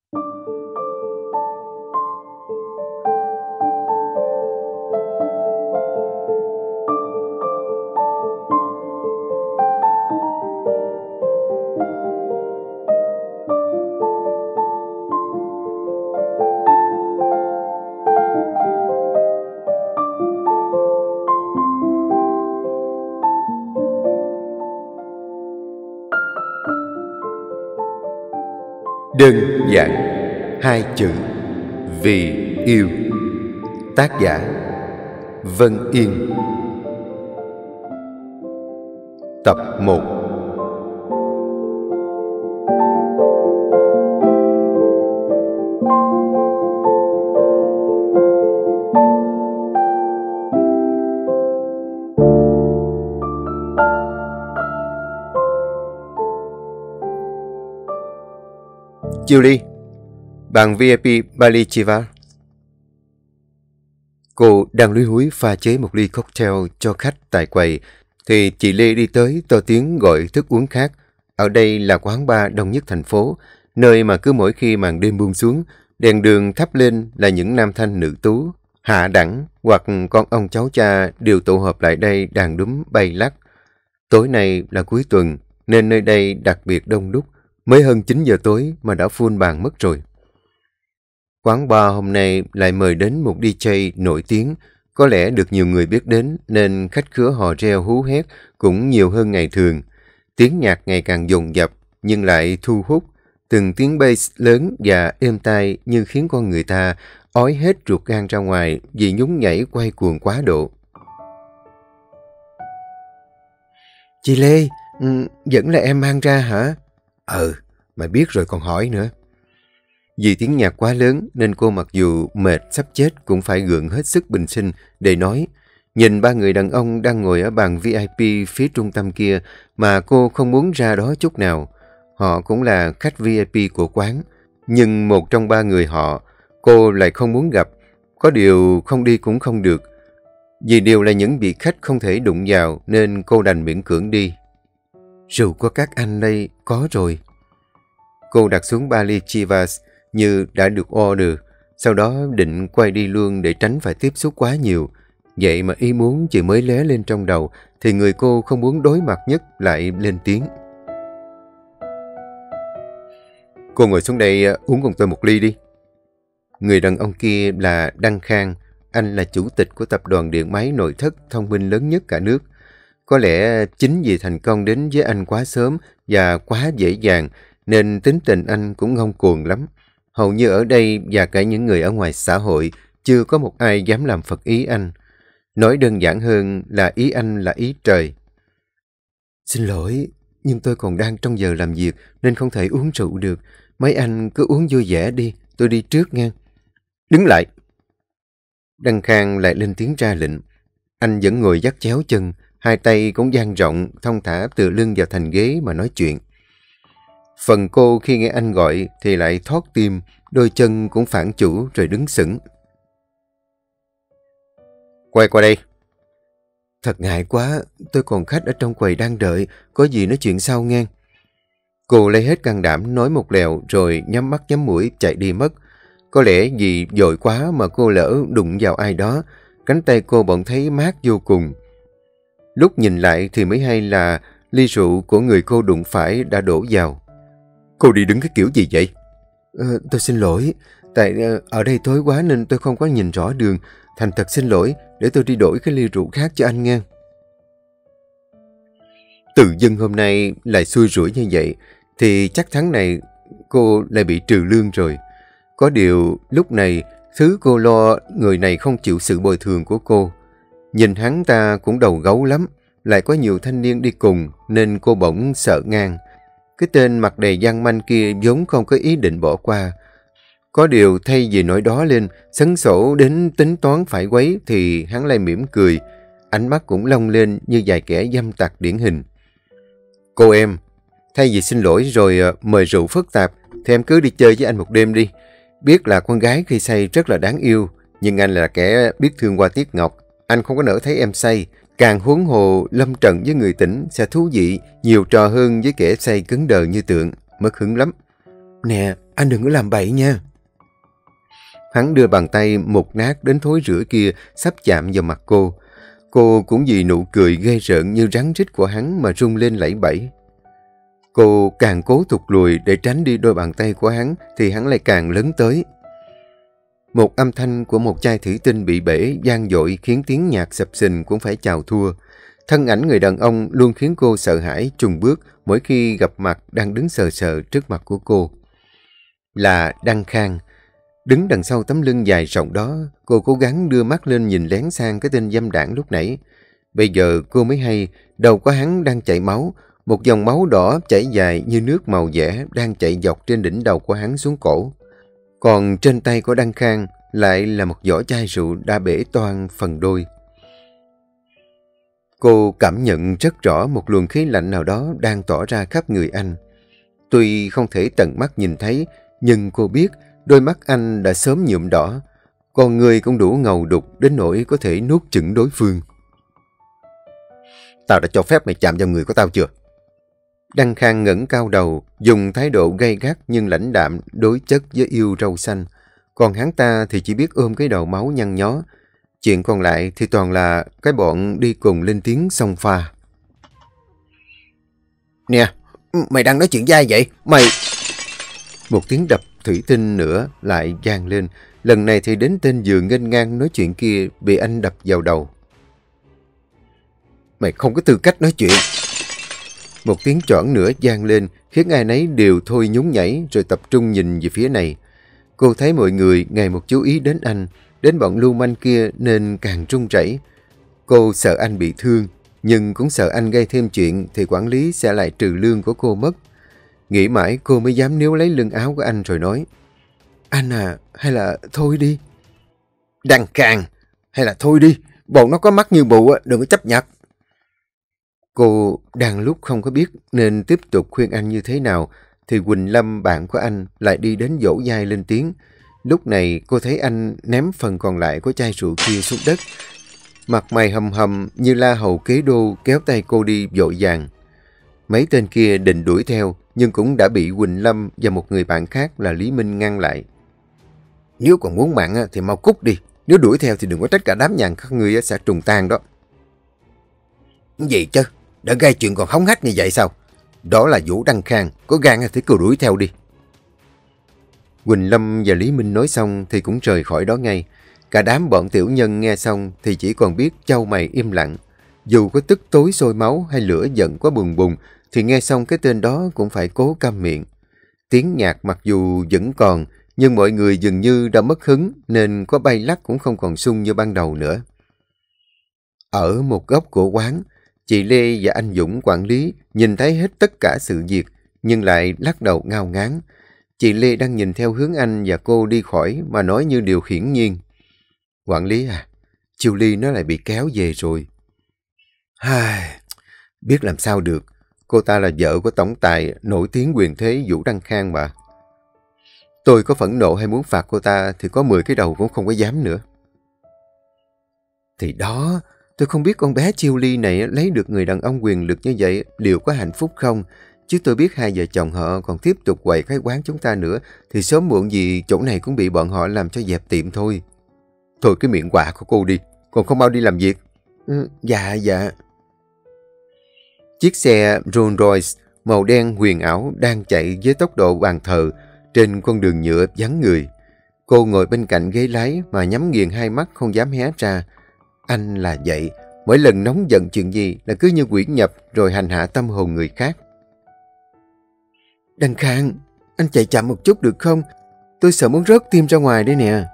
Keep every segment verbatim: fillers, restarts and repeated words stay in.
Đơn giản hai chữ vì yêu. Tác giả Vân Yên. Tập một. Julie, bạn vê i pê Bali Chiva. Cô đang lúi húi pha chế một ly cocktail cho khách tại quầy, thì chị Lê đi tới to tiếng gọi thức uống khác. Ở đây là quán bar đông nhất thành phố, nơi mà cứ mỗi khi màn đêm buông xuống, đèn đường thắp lên là những nam thanh nữ tú, hạ đẳng hoặc con ông cháu cha đều tụ họp lại đây đàn đúm bay lắc. Tối nay là cuối tuần, nên nơi đây đặc biệt đông đúc. Mới hơn chín giờ tối mà đã full bàn mất rồi. Quán bar hôm nay lại mời đến một đi jây nổi tiếng, có lẽ được nhiều người biết đến nên khách khứa hò reo hú hét cũng nhiều hơn ngày thường. Tiếng nhạc ngày càng dồn dập nhưng lại thu hút, từng tiếng bass lớn và êm tai như khiến con người ta ói hết ruột gan ra ngoài vì nhún nhảy quay cuồng quá độ. Chị Lê, vẫn là em mang ra hả? Ừ, mày biết rồi còn hỏi nữa. Vì tiếng nhạc quá lớn nên cô mặc dù mệt sắp chết cũng phải gượng hết sức bình sinh để nói. Nhìn ba người đàn ông đang ngồi ở bàn vê i pê phía trung tâm kia mà cô không muốn ra đó chút nào. Họ cũng là khách vê i pê của quán, nhưng một trong ba người họ cô lại không muốn gặp. Có điều không đi cũng không được, vì đều là những vị khách không thể đụng vào nên cô đành miễn cưỡng đi. Rượu của các anh đây có rồi. Cô đặt xuống Bali Chivas như đã được order, sau đó định quay đi luôn để tránh phải tiếp xúc quá nhiều. Vậy mà ý muốn chỉ mới lóe lên trong đầu thì người cô không muốn đối mặt nhất lại lên tiếng. Cô ngồi xuống đây uống cùng tôi một ly đi. Người đàn ông kia là Đăng Khang. Anh là chủ tịch của tập đoàn điện máy nội thất thông minh lớn nhất cả nước. Có lẽ chính vì thành công đến với anh quá sớm và quá dễ dàng nên tính tình anh cũng ngông cuồng lắm. Hầu như ở đây và cả những người ở ngoài xã hội chưa có một ai dám làm phật ý anh. Nói đơn giản hơn là ý anh là ý trời. Xin lỗi, nhưng tôi còn đang trong giờ làm việc nên không thể uống rượu được. Mấy anh cứ uống vui vẻ đi, tôi đi trước nha. Đứng lại! Đăng Khang lại lên tiếng ra lệnh. Anh vẫn ngồi dắt chéo chân, hai tay cũng dang rộng, thong thả tựa lưng vào thành ghế mà nói chuyện. Phần cô khi nghe anh gọi thì lại thót tim, đôi chân cũng phản chủ rồi đứng sững. Quay qua đây. Thật ngại quá, tôi còn khách ở trong quầy đang đợi, có gì nói chuyện sau nghe. Cô lấy hết can đảm nói một lèo rồi nhắm mắt nhắm mũi chạy đi mất. Có lẽ vì vội quá mà cô lỡ đụng vào ai đó, cánh tay cô bỗng thấy mát vô cùng. Lúc nhìn lại thì mới hay là ly rượu của người cô đụng phải đã đổ vào. Cô đi đứng cái kiểu gì vậy? Ờ, tôi xin lỗi, tại uh, ở đây tối quá nên tôi không có nhìn rõ đường. Thành thật xin lỗi, để tôi đi đổi cái ly rượu khác cho anh nghe. Tự dưng hôm nay lại xui rủi như vậy, thì chắc tháng này cô lại bị trừ lương rồi. Có điều lúc này thứ cô lo người này không chịu sự bồi thường của cô. Nhìn hắn ta cũng đầu gấu lắm, lại có nhiều thanh niên đi cùng nên cô bỗng sợ ngang. Cái tên mặt đầy gian manh kia vốn không có ý định bỏ qua. Có điều thay vì nỗi đó lên, sấn sổ đến tính toán phải quấy thì hắn lại mỉm cười. Ánh mắt cũng long lên như vài kẻ dâm tặc điển hình. Cô em, thay vì xin lỗi rồi mời rượu phức tạp thì em cứ đi chơi với anh một đêm đi. Biết là con gái khi say rất là đáng yêu, nhưng anh là kẻ biết thương hoa tiếc ngọc. Anh không có nỡ thấy em say. Càng huống hồ lâm trận với người tỉnh sẽ thú vị nhiều trò hơn với kẻ say cứng đờ như tượng, mất hứng lắm. Nè, anh đừng có làm bậy nha. Hắn đưa bàn tay một nát đến thối rữa kia sắp chạm vào mặt cô. Cô cũng vì nụ cười ghê rợn như rắn rít của hắn mà rung lên lẩy bẩy. Cô càng cố thụt lùi để tránh đi đôi bàn tay của hắn thì hắn lại càng lớn tới. Một âm thanh của một chai thủy tinh bị bể vang dội khiến tiếng nhạc sập sình cũng phải chào thua. Thân ảnh người đàn ông luôn khiến cô sợ hãi chùng bước mỗi khi gặp mặt đang đứng sờ sờ trước mặt của cô. Là Đăng Khang. Đứng đằng sau tấm lưng dài rộng đó, cô cố gắng đưa mắt lên nhìn lén sang cái tên dâm đảng lúc nãy. Bây giờ cô mới hay đầu của hắn đang chảy máu, một dòng máu đỏ chảy dài như nước màu dẻ đang chạy dọc trên đỉnh đầu của hắn xuống cổ. Còn trên tay của Đăng Khang lại là một vỏ chai rượu đã bể toang phần đôi. Cô cảm nhận rất rõ một luồng khí lạnh nào đó đang tỏa ra khắp người anh. Tuy không thể tận mắt nhìn thấy, nhưng cô biết đôi mắt anh đã sớm nhuộm đỏ, con người cũng đủ ngầu đục đến nỗi có thể nuốt chửng đối phương. Tao đã cho phép mày chạm vào người của tao chưa? Đăng Khang ngẩng cao đầu, dùng thái độ gay gắt nhưng lãnh đạm đối chất với yêu râu xanh. Còn hắn ta thì chỉ biết ôm cái đầu máu nhăn nhó. Chuyện còn lại thì toàn là cái bọn đi cùng lên tiếng xông pha. Nè, mày đang nói chuyện với ai vậy? Mày... Một tiếng đập thủy tinh nữa lại vang lên. Lần này thì đến tên vừa nghênh ngang nói chuyện kia bị anh đập vào đầu. Mày không có tư cách nói chuyện. Một tiếng choảng nữa vang lên khiến ai nấy đều thôi nhún nhảy rồi tập trung nhìn về phía này. Cô thấy mọi người ngày một chú ý đến anh, đến bọn lưu manh kia nên càng run rẩy. Cô sợ anh bị thương, nhưng cũng sợ anh gây thêm chuyện thì quản lý sẽ lại trừ lương của cô mất. Nghĩ mãi cô mới dám níu lấy lưng áo của anh rồi nói. Anh à, hay là thôi đi. Đăng Khang, hay là thôi đi, bọn nó có mắt như mù đừng có chấp nhận. Cô đang lúc không có biết nên tiếp tục khuyên anh như thế nào thì Quỳnh Lâm bạn của anh lại đi đến dỗ dai lên tiếng. Lúc này cô thấy anh ném phần còn lại của chai rượu kia xuống đất. Mặt mày hầm hầm như la hầu kế đô kéo tay cô đi vội vàng. Mấy tên kia định đuổi theo nhưng cũng đã bị Quỳnh Lâm và một người bạn khác là Lý Minh ngăn lại. Nếu còn muốn mạng thì mau cút đi. Nếu đuổi theo thì đừng có trách cả đám nhàn các ngươi sẽ trùng tan đó. Gì chứ? Đã gây chuyện còn hống hách như vậy sao? Đó là Vũ Đăng Khang, có gan thì cứ đuổi theo đi. Quỳnh Lâm và Lý Minh nói xong thì cũng rời khỏi đó ngay. Cả đám bọn tiểu nhân nghe xong thì chỉ còn biết chau mày im lặng. Dù có tức tối sôi máu hay lửa giận quá bùng bùng thì nghe xong cái tên đó cũng phải cố câm miệng. Tiếng nhạc mặc dù vẫn còn nhưng mọi người dường như đã mất hứng nên có bay lắc cũng không còn sung như ban đầu nữa. Ở một góc của quán, chị Lê và anh Dũng quản lý nhìn thấy hết tất cả sự việc nhưng lại lắc đầu ngao ngán. Chị Lê đang nhìn theo hướng anh và cô đi khỏi mà nói như điều hiển nhiên. Quản lý à, Chiêu Ly nó lại bị kéo về rồi. Ai, biết làm sao được, cô ta là vợ của tổng tài nổi tiếng quyền thế Vũ Đăng Khang mà. Tôi có phẫn nộ hay muốn phạt cô ta thì có mười cái đầu cũng không có dám nữa. Thì đó, tôi không biết con bé Chiêu Ly này lấy được người đàn ông quyền lực như vậy liệu có hạnh phúc không. Chứ tôi biết hai vợ chồng họ còn tiếp tục quậy cái quán chúng ta nữa thì sớm muộn gì chỗ này cũng bị bọn họ làm cho dẹp tiệm thôi. Thôi cái miệng quạ của cô đi, còn không mau đi làm việc. Ừ, dạ dạ. Chiếc xe Rolls Royce màu đen huyền ảo đang chạy với tốc độ bàn thờ trên con đường nhựa vắng người. Cô ngồi bên cạnh ghế lái mà nhắm nghiền hai mắt không dám hé ra. Anh là vậy, mỗi lần nóng giận chuyện gì là cứ như quỷ nhập rồi hành hạ tâm hồn người khác. Đăng Khang, anh chạy chậm một chút được không? Tôi sợ muốn rớt tim ra ngoài đây nè.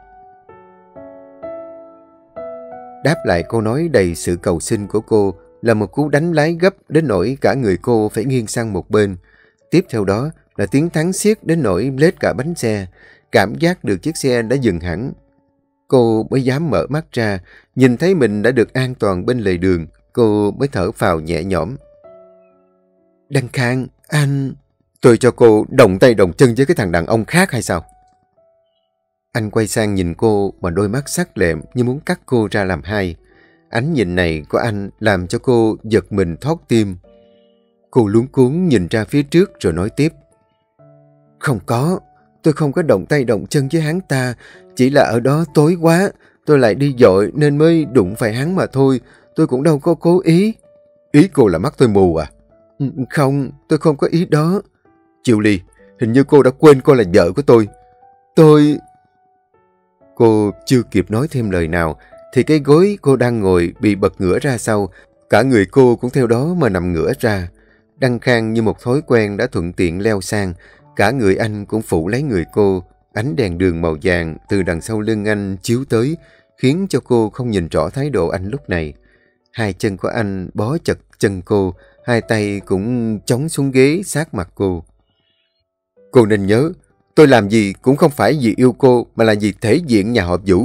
Đáp lại câu nói đầy sự cầu xin của cô là một cú đánh lái gấp đến nỗi cả người cô phải nghiêng sang một bên. Tiếp theo đó là tiếng thắng xiết đến nỗi lết cả bánh xe. Cảm giác được chiếc xe đã dừng hẳn. Cô mới dám mở mắt ra, nhìn thấy mình đã được an toàn bên lề đường. Cô mới thở phào nhẹ nhõm. Đăng Khang, anh... Tôi cho cô đồng tay đồng chân với cái thằng đàn ông khác hay sao? Anh quay sang nhìn cô mà đôi mắt sắc lẹm như muốn cắt cô ra làm hai. Ánh nhìn này của anh làm cho cô giật mình thót tim. Cô luống cuống nhìn ra phía trước rồi nói tiếp. Không có, tôi không có động tay động chân với hắn ta. Chỉ là ở đó tối quá, tôi lại đi dội nên mới đụng phải hắn mà thôi. Tôi cũng đâu có cố ý. Ý cô là mắt tôi mù à? Không, tôi không có ý đó. Triệu Ly, hình như cô đã quên cô là vợ của tôi. Tôi... Cô chưa kịp nói thêm lời nào, thì cái gối cô đang ngồi bị bật ngửa ra sau. Cả người cô cũng theo đó mà nằm ngửa ra. Đăng Khang như một thói quen đã thuận tiện leo sang. Cả người anh cũng phủ lấy người cô. Ánh đèn đường màu vàng từ đằng sau lưng anh chiếu tới, khiến cho cô không nhìn rõ thái độ anh lúc này. Hai chân của anh bó chặt chân cô, hai tay cũng chống xuống ghế sát mặt cô. Cô nên nhớ, tôi làm gì cũng không phải vì yêu cô, mà là vì thể diện nhà họ Vũ.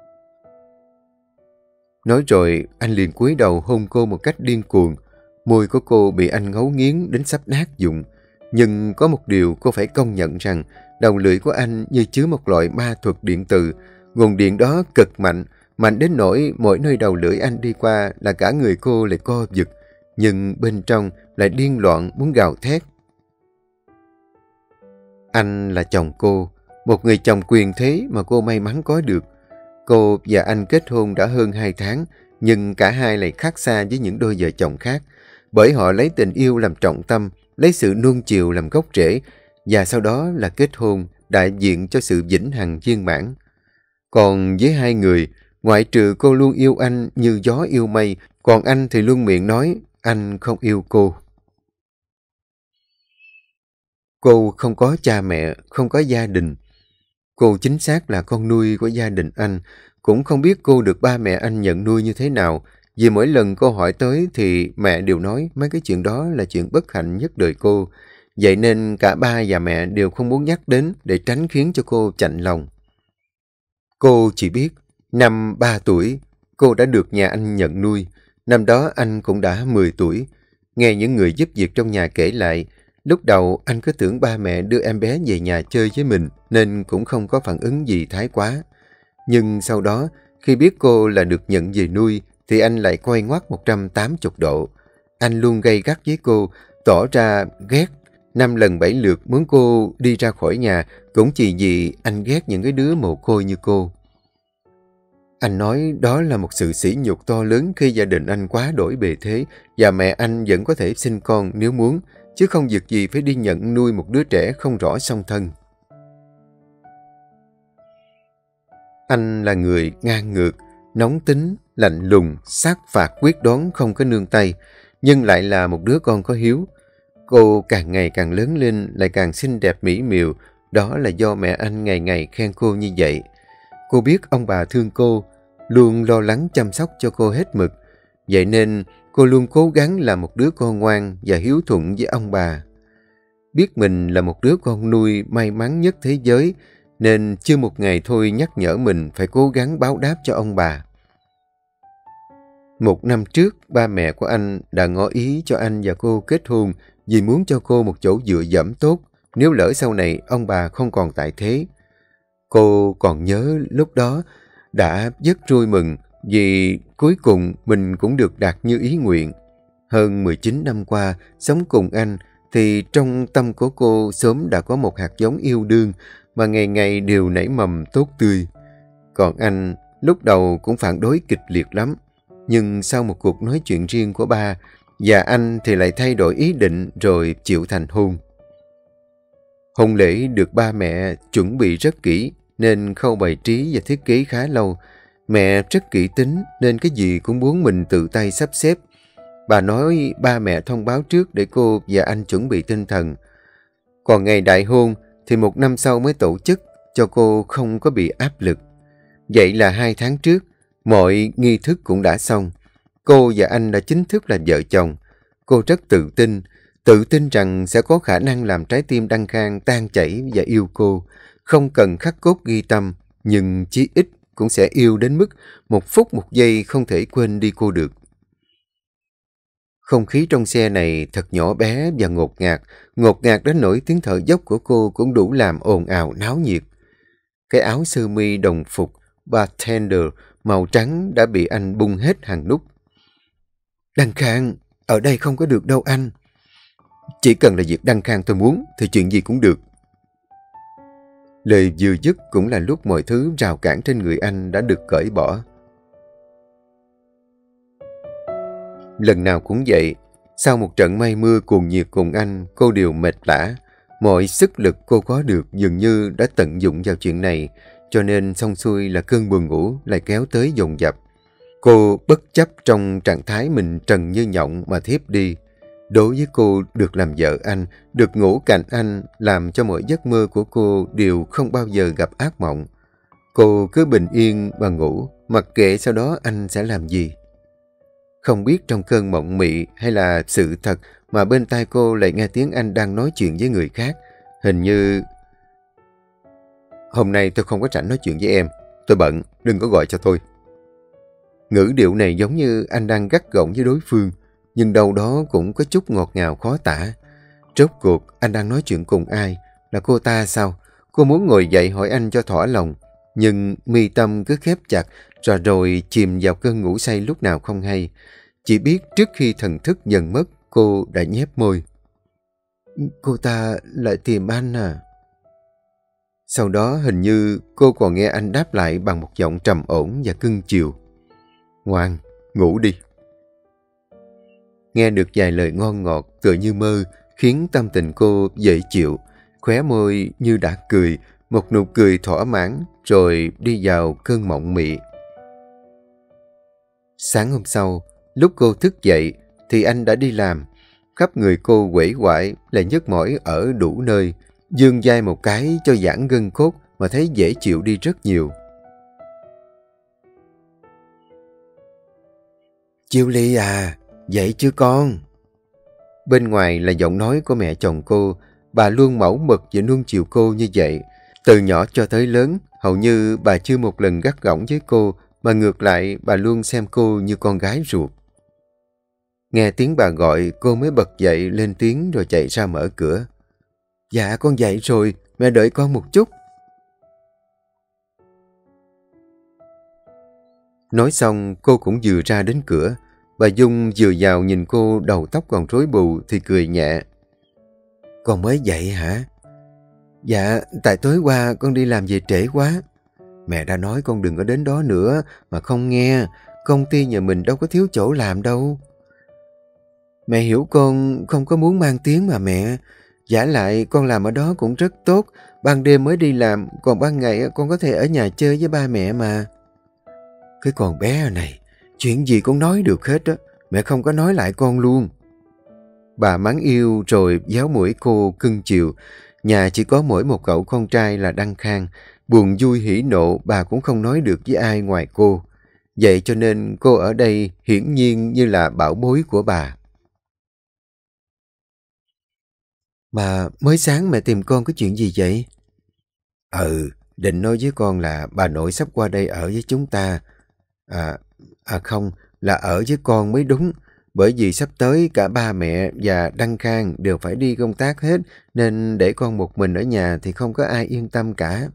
Nói rồi, anh liền cúi đầu hôn cô một cách điên cuồng. Môi của cô bị anh ngấu nghiến đến sắp nát vụn. Nhưng có một điều cô phải công nhận rằng, đầu lưỡi của anh như chứa một loại ma thuật điện từ. Nguồn điện đó cực mạnh, mạnh đến nỗi mỗi nơi đầu lưỡi anh đi qua là cả người cô lại co giật, nhưng bên trong lại điên loạn muốn gào thét. Anh là chồng cô, một người chồng quyền thế mà cô may mắn có được. Cô và anh kết hôn đã hơn hai tháng, nhưng cả hai lại khác xa với những đôi vợ chồng khác, bởi họ lấy tình yêu làm trọng tâm, lấy sự nuông chiều làm gốc rễ, và sau đó là kết hôn, đại diện cho sự vĩnh hằng viên mãn. Còn với hai người, ngoại trừ cô luôn yêu anh như gió yêu mây, còn anh thì luôn miệng nói anh không yêu cô. Cô không có cha mẹ, không có gia đình. Cô chính xác là con nuôi của gia đình anh. Cũng không biết cô được ba mẹ anh nhận nuôi như thế nào. Vì mỗi lần cô hỏi tới thì mẹ đều nói mấy cái chuyện đó là chuyện bất hạnh nhất đời cô. Vậy nên cả ba và mẹ đều không muốn nhắc đến để tránh khiến cho cô chạnh lòng. Cô chỉ biết, năm ba tuổi, cô đã được nhà anh nhận nuôi. Năm đó anh cũng đã mười tuổi. Nghe những người giúp việc trong nhà kể lại, lúc đầu anh cứ tưởng ba mẹ đưa em bé về nhà chơi với mình nên cũng không có phản ứng gì thái quá. Nhưng sau đó, khi biết cô là được nhận về nuôi, thì anh lại quay ngoắt một trăm tám mươi độ. Anh luôn gay gắt với cô, tỏ ra ghét. Năm lần bảy lượt muốn cô đi ra khỏi nhà, cũng chỉ vì anh ghét những cái đứa mồ côi như cô. Anh nói đó là một sự sỉ nhục to lớn khi gia đình anh quá đổi bề thế và mẹ anh vẫn có thể sinh con nếu muốn, chứ không việc gì phải đi nhận nuôi một đứa trẻ không rõ song thân. Anh là người ngang ngược, nóng tính, lạnh lùng, sát phạt quyết đoán không có nương tay, nhưng lại là một đứa con có hiếu. Cô càng ngày càng lớn lên, lại càng xinh đẹp mỹ miều, đó là do mẹ anh ngày ngày khen cô như vậy. Cô biết ông bà thương cô, luôn lo lắng chăm sóc cho cô hết mực. Vậy nên cô luôn cố gắng là một đứa con ngoan và hiếu thuận với ông bà. Biết mình là một đứa con nuôi may mắn nhất thế giới, nên chưa một ngày thôi nhắc nhở mình phải cố gắng báo đáp cho ông bà. Một năm trước, ba mẹ của anh đã ngỏ ý cho anh và cô kết hôn vì muốn cho cô một chỗ dựa dẫm tốt nếu lỡ sau này ông bà không còn tại thế. Cô còn nhớ lúc đó đã rất vui mừng vì cuối cùng mình cũng được đạt như ý nguyện. Hơn mười chín năm qua, sống cùng anh thì trong tâm của cô sớm đã có một hạt giống yêu đương mà ngày ngày đều nảy mầm tốt tươi. Còn anh lúc đầu cũng phản đối kịch liệt lắm, nhưng sau một cuộc nói chuyện riêng của ba và anh thì lại thay đổi ý định rồi chịu thành hôn. Hôn lễ được ba mẹ chuẩn bị rất kỹ nên khâu bày trí và thiết kế khá lâu. Mẹ rất kỹ tính nên cái gì cũng muốn mình tự tay sắp xếp. Bà nói ba mẹ thông báo trước để cô và anh chuẩn bị tinh thần. Còn ngày đại hôn thì một năm sau mới tổ chức cho cô không có bị áp lực. Vậy là hai tháng trước, mọi nghi thức cũng đã xong. Cô và anh đã chính thức là vợ chồng. Cô rất tự tin, tự tin rằng sẽ có khả năng làm trái tim Đăng Khang tan chảy và yêu cô. Không cần khắc cốt ghi tâm, nhưng chí ít cũng sẽ yêu đến mức một phút một giây không thể quên đi cô được. Không khí trong xe này thật nhỏ bé và ngột ngạt, ngột ngạt đến nỗi tiếng thở dốc của cô cũng đủ làm ồn ào náo nhiệt. Cái áo sơ mi đồng phục bartender màu trắng đã bị anh bung hết hàng nút. Đăng Khang, ở đây không có được đâu anh. Chỉ cần là việc Đăng Khang tôi muốn thì chuyện gì cũng được. Lời vừa dứt cũng là lúc mọi thứ rào cản trên người anh đã được cởi bỏ. Lần nào cũng vậy, sau một trận mây mưa cuồng nhiệt cùng anh, cô đều mệt lả. Mọi sức lực cô có được dường như đã tận dụng vào chuyện này, cho nên xong xuôi là cơn buồn ngủ lại kéo tới dồn dập. Cô bất chấp trong trạng thái mình trần như nhộng mà thiếp đi. Đối với cô, được làm vợ anh, được ngủ cạnh anh, làm cho mọi giấc mơ của cô đều không bao giờ gặp ác mộng. Cô cứ bình yên mà ngủ, mặc kệ sau đó anh sẽ làm gì. Không biết trong cơn mộng mị hay là sự thật mà bên tai cô lại nghe tiếng anh đang nói chuyện với người khác. Hình như... Hôm nay tôi không có rảnh nói chuyện với em. Tôi bận, đừng có gọi cho tôi. Ngữ điệu này giống như anh đang gắt gỏng với đối phương, nhưng đâu đó cũng có chút ngọt ngào khó tả. Rốt cuộc, anh đang nói chuyện cùng ai? Là cô ta sao? Cô muốn ngồi dậy hỏi anh cho thỏa lòng, nhưng mi tâm cứ khép chặt, rồi rồi chìm vào cơn ngủ say lúc nào không hay. Chỉ biết trước khi thần thức dần mất, cô đã nhếch môi. Cô ta lại tìm anh à? Sau đó hình như cô còn nghe anh đáp lại bằng một giọng trầm ổn và cưng chiều. Ngoan, ngủ đi. Nghe được vài lời ngon ngọt tựa như mơ, khiến tâm tình cô dễ chịu, khóe môi như đã cười, một nụ cười thỏa mãn, rồi đi vào cơn mộng mị. Sáng hôm sau, lúc cô thức dậy, thì anh đã đi làm. Khắp người cô uể oải là nhức mỏi ở đủ nơi, giương vai một cái cho giãn gân cốt mà thấy dễ chịu đi rất nhiều. Chiêu Ly à, dậy chứ con? Bên ngoài là giọng nói của mẹ chồng cô. Bà luôn mẫu mực và nuông chiều cô như vậy. Từ nhỏ cho tới lớn, hầu như bà chưa một lần gắt gỏng với cô, mà ngược lại bà luôn xem cô như con gái ruột. Nghe tiếng bà gọi, cô mới bật dậy lên tiếng rồi chạy ra mở cửa. Dạ con dậy rồi, mẹ đợi con một chút. Nói xong cô cũng vừa ra đến cửa. Bà Dung vừa vào nhìn cô đầu tóc còn rối bù thì cười nhẹ. Con mới dậy hả? Dạ, tại tối qua con đi làm về trễ quá. Mẹ đã nói con đừng có đến đó nữa mà không nghe. Công ty nhà mình đâu có thiếu chỗ làm đâu. Mẹ hiểu con không có muốn mang tiếng mà mẹ. Giả lại con làm ở đó cũng rất tốt. Ban đêm mới đi làm, còn ban ngày con có thể ở nhà chơi với ba mẹ mà. Cái con bé này, chuyện gì cũng nói được hết á. Mẹ không có nói lại con luôn. Bà mắng yêu rồi giáo mũi cô cưng chiều. Nhà chỉ có mỗi một cậu con trai là Đăng Khang. Buồn vui hỉ nộ bà cũng không nói được với ai ngoài cô. Vậy cho nên cô ở đây hiển nhiên như là bảo bối của bà. Mà mới sáng mẹ tìm con có chuyện gì vậy? Ừ, định nói với con là bà nội sắp qua đây ở với chúng ta. À, à không, là ở với con mới đúng. Bởi vì sắp tới cả ba mẹ và Đăng Khang đều phải đi công tác hết, nên để con một mình ở nhà thì không có ai yên tâm cả.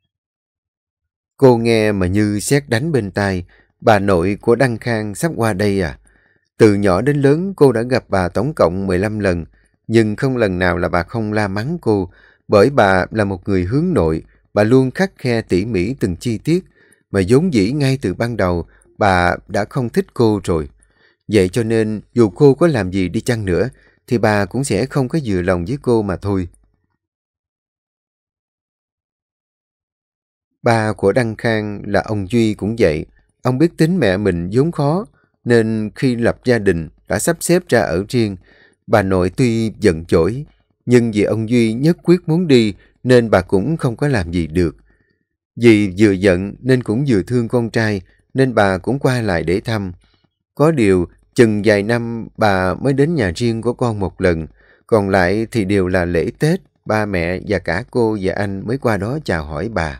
Cô nghe mà như sét đánh bên tai. Bà nội của Đăng Khang sắp qua đây à? Từ nhỏ đến lớn cô đã gặp bà tổng cộng mười lăm lần, nhưng không lần nào là bà không la mắng cô. Bởi bà là một người hướng nội, bà luôn khắt khe tỉ mỉ từng chi tiết, mà vốn dĩ ngay từ ban đầu bà đã không thích cô rồi. Vậy cho nên dù cô có làm gì đi chăng nữa thì bà cũng sẽ không có vừa lòng với cô mà thôi. Ba của Đăng Khang là ông Duy cũng vậy. Ông biết tính mẹ mình vốn khó, nên khi lập gia đình đã sắp xếp ra ở riêng. Bà nội tuy giận dỗi, nhưng vì ông Duy nhất quyết muốn đi nên bà cũng không có làm gì được. Vì vừa giận nên cũng vừa thương con trai, nên bà cũng qua lại để thăm. Có điều, chừng vài năm bà mới đến nhà riêng của con một lần, còn lại thì đều là lễ Tết, ba mẹ và cả cô và anh mới qua đó chào hỏi bà.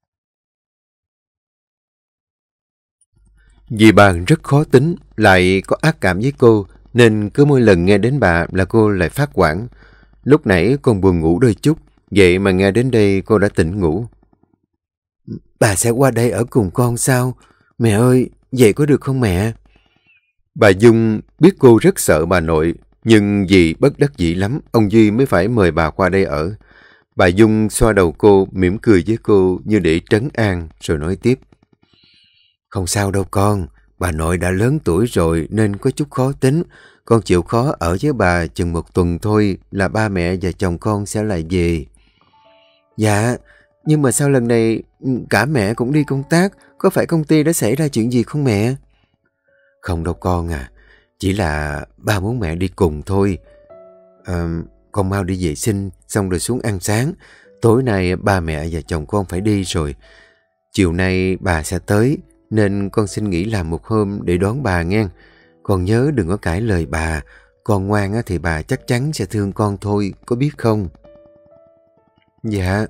Vì bà rất khó tính, lại có ác cảm với cô, nên cứ mỗi lần nghe đến bà là cô lại phát hoảng. Lúc nãy con buồn ngủ đôi chút, vậy mà nghe đến đây cô đã tỉnh ngủ. Bà sẽ qua đây ở cùng con sao? Mẹ ơi, vậy có được không mẹ? Bà Dung biết cô rất sợ bà nội, nhưng vì bất đắc dĩ lắm, ông Duy mới phải mời bà qua đây ở. Bà Dung xoa đầu cô, mỉm cười với cô như để trấn an, rồi nói tiếp. Không sao đâu con, bà nội đã lớn tuổi rồi nên có chút khó tính. Con chịu khó ở với bà chừng một tuần thôi là ba mẹ và chồng con sẽ lại về. Dạ, nhưng mà sao lần này cả mẹ cũng đi công tác, có phải công ty đã xảy ra chuyện gì không mẹ? Không đâu con à, chỉ là ba muốn mẹ đi cùng thôi. À, con mau đi vệ sinh xong rồi xuống ăn sáng. Tối nay ba mẹ và chồng con phải đi rồi. Chiều nay bà sẽ tới nên con xin nghỉ làm một hôm để đón bà nghe. Con nhớ đừng có cãi lời bà. Con ngoan thì bà chắc chắn sẽ thương con thôi, có biết không? Dạ.